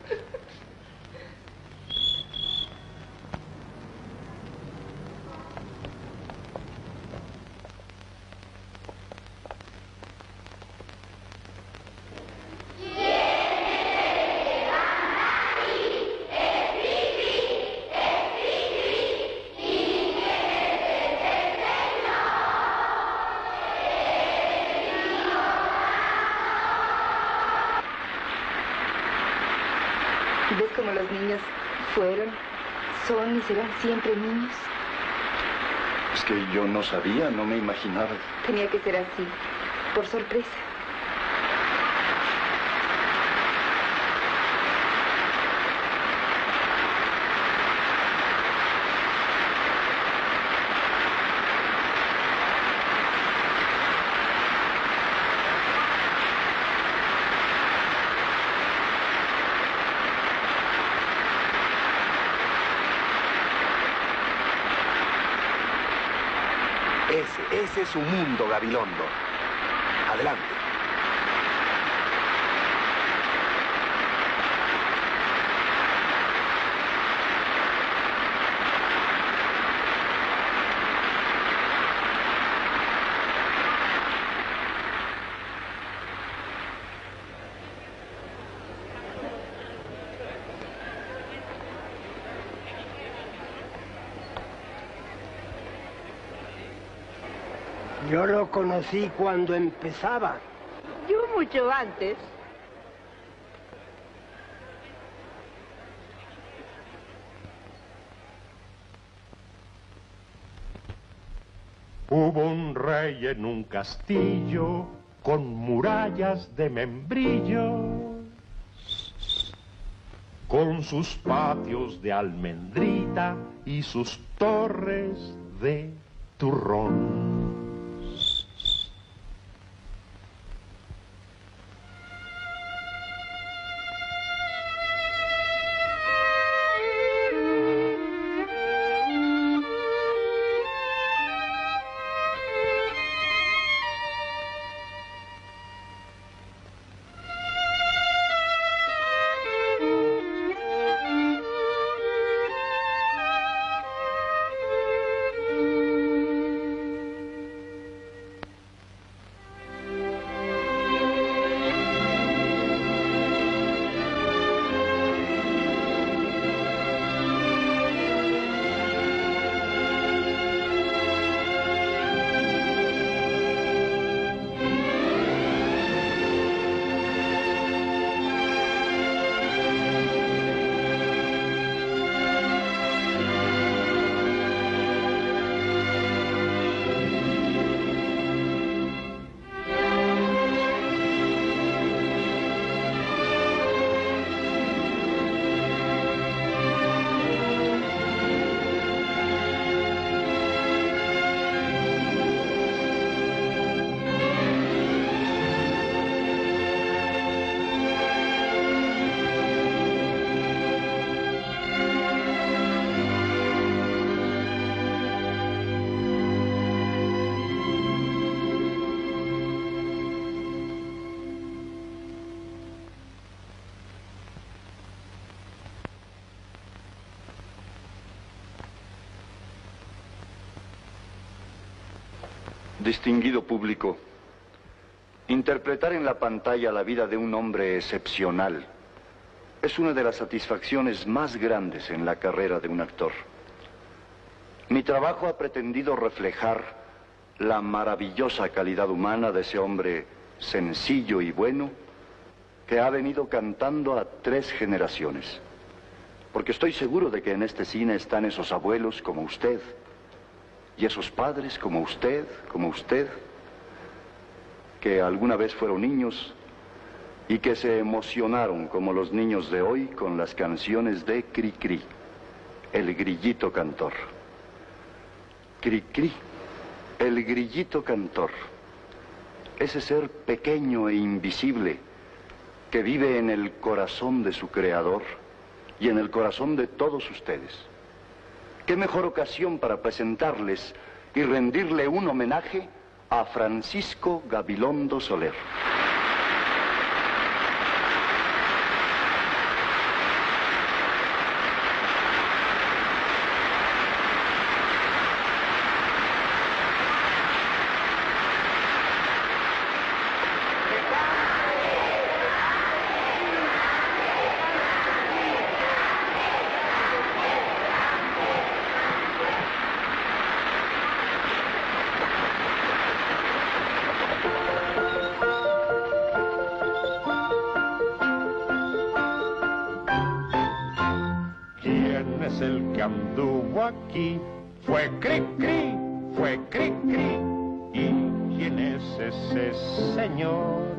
¿Ves cómo los niños fueron, son y serán siempre niños? Es que yo no sabía, no me imaginaba. Tenía que ser así, por sorpresa. Ese es su mundo, Gabilondo. Adelante. Yo lo conocí cuando empezaba. Yo mucho antes. Hubo un rey en un castillo con murallas de membrillo. con sus patios de almendrita y sus torres de turrón. Distinguido público, interpretar en la pantalla la vida de un hombre excepcional es una de las satisfacciones más grandes en la carrera de un actor. Mi trabajo ha pretendido reflejar la maravillosa calidad humana de ese hombre sencillo y bueno que ha venido cantando a 3 generaciones. Porque estoy seguro de que en este cine están esos abuelos como usted, y esos padres como usted, que alguna vez fueron niños y que se emocionaron como los niños de hoy con las canciones de Cri-Cri, el grillito cantor. Cri-Cri, el grillito cantor, ese ser pequeño e invisible que vive en el corazón de su creador y en el corazón de todos ustedes. ¿Qué mejor ocasión para presentarles y rendirle un homenaje a Francisco Gabilondo Soler? El que anduvo aquí fue Cri-Cri, fue Cri-Cri. ¿Y quién es ese señor?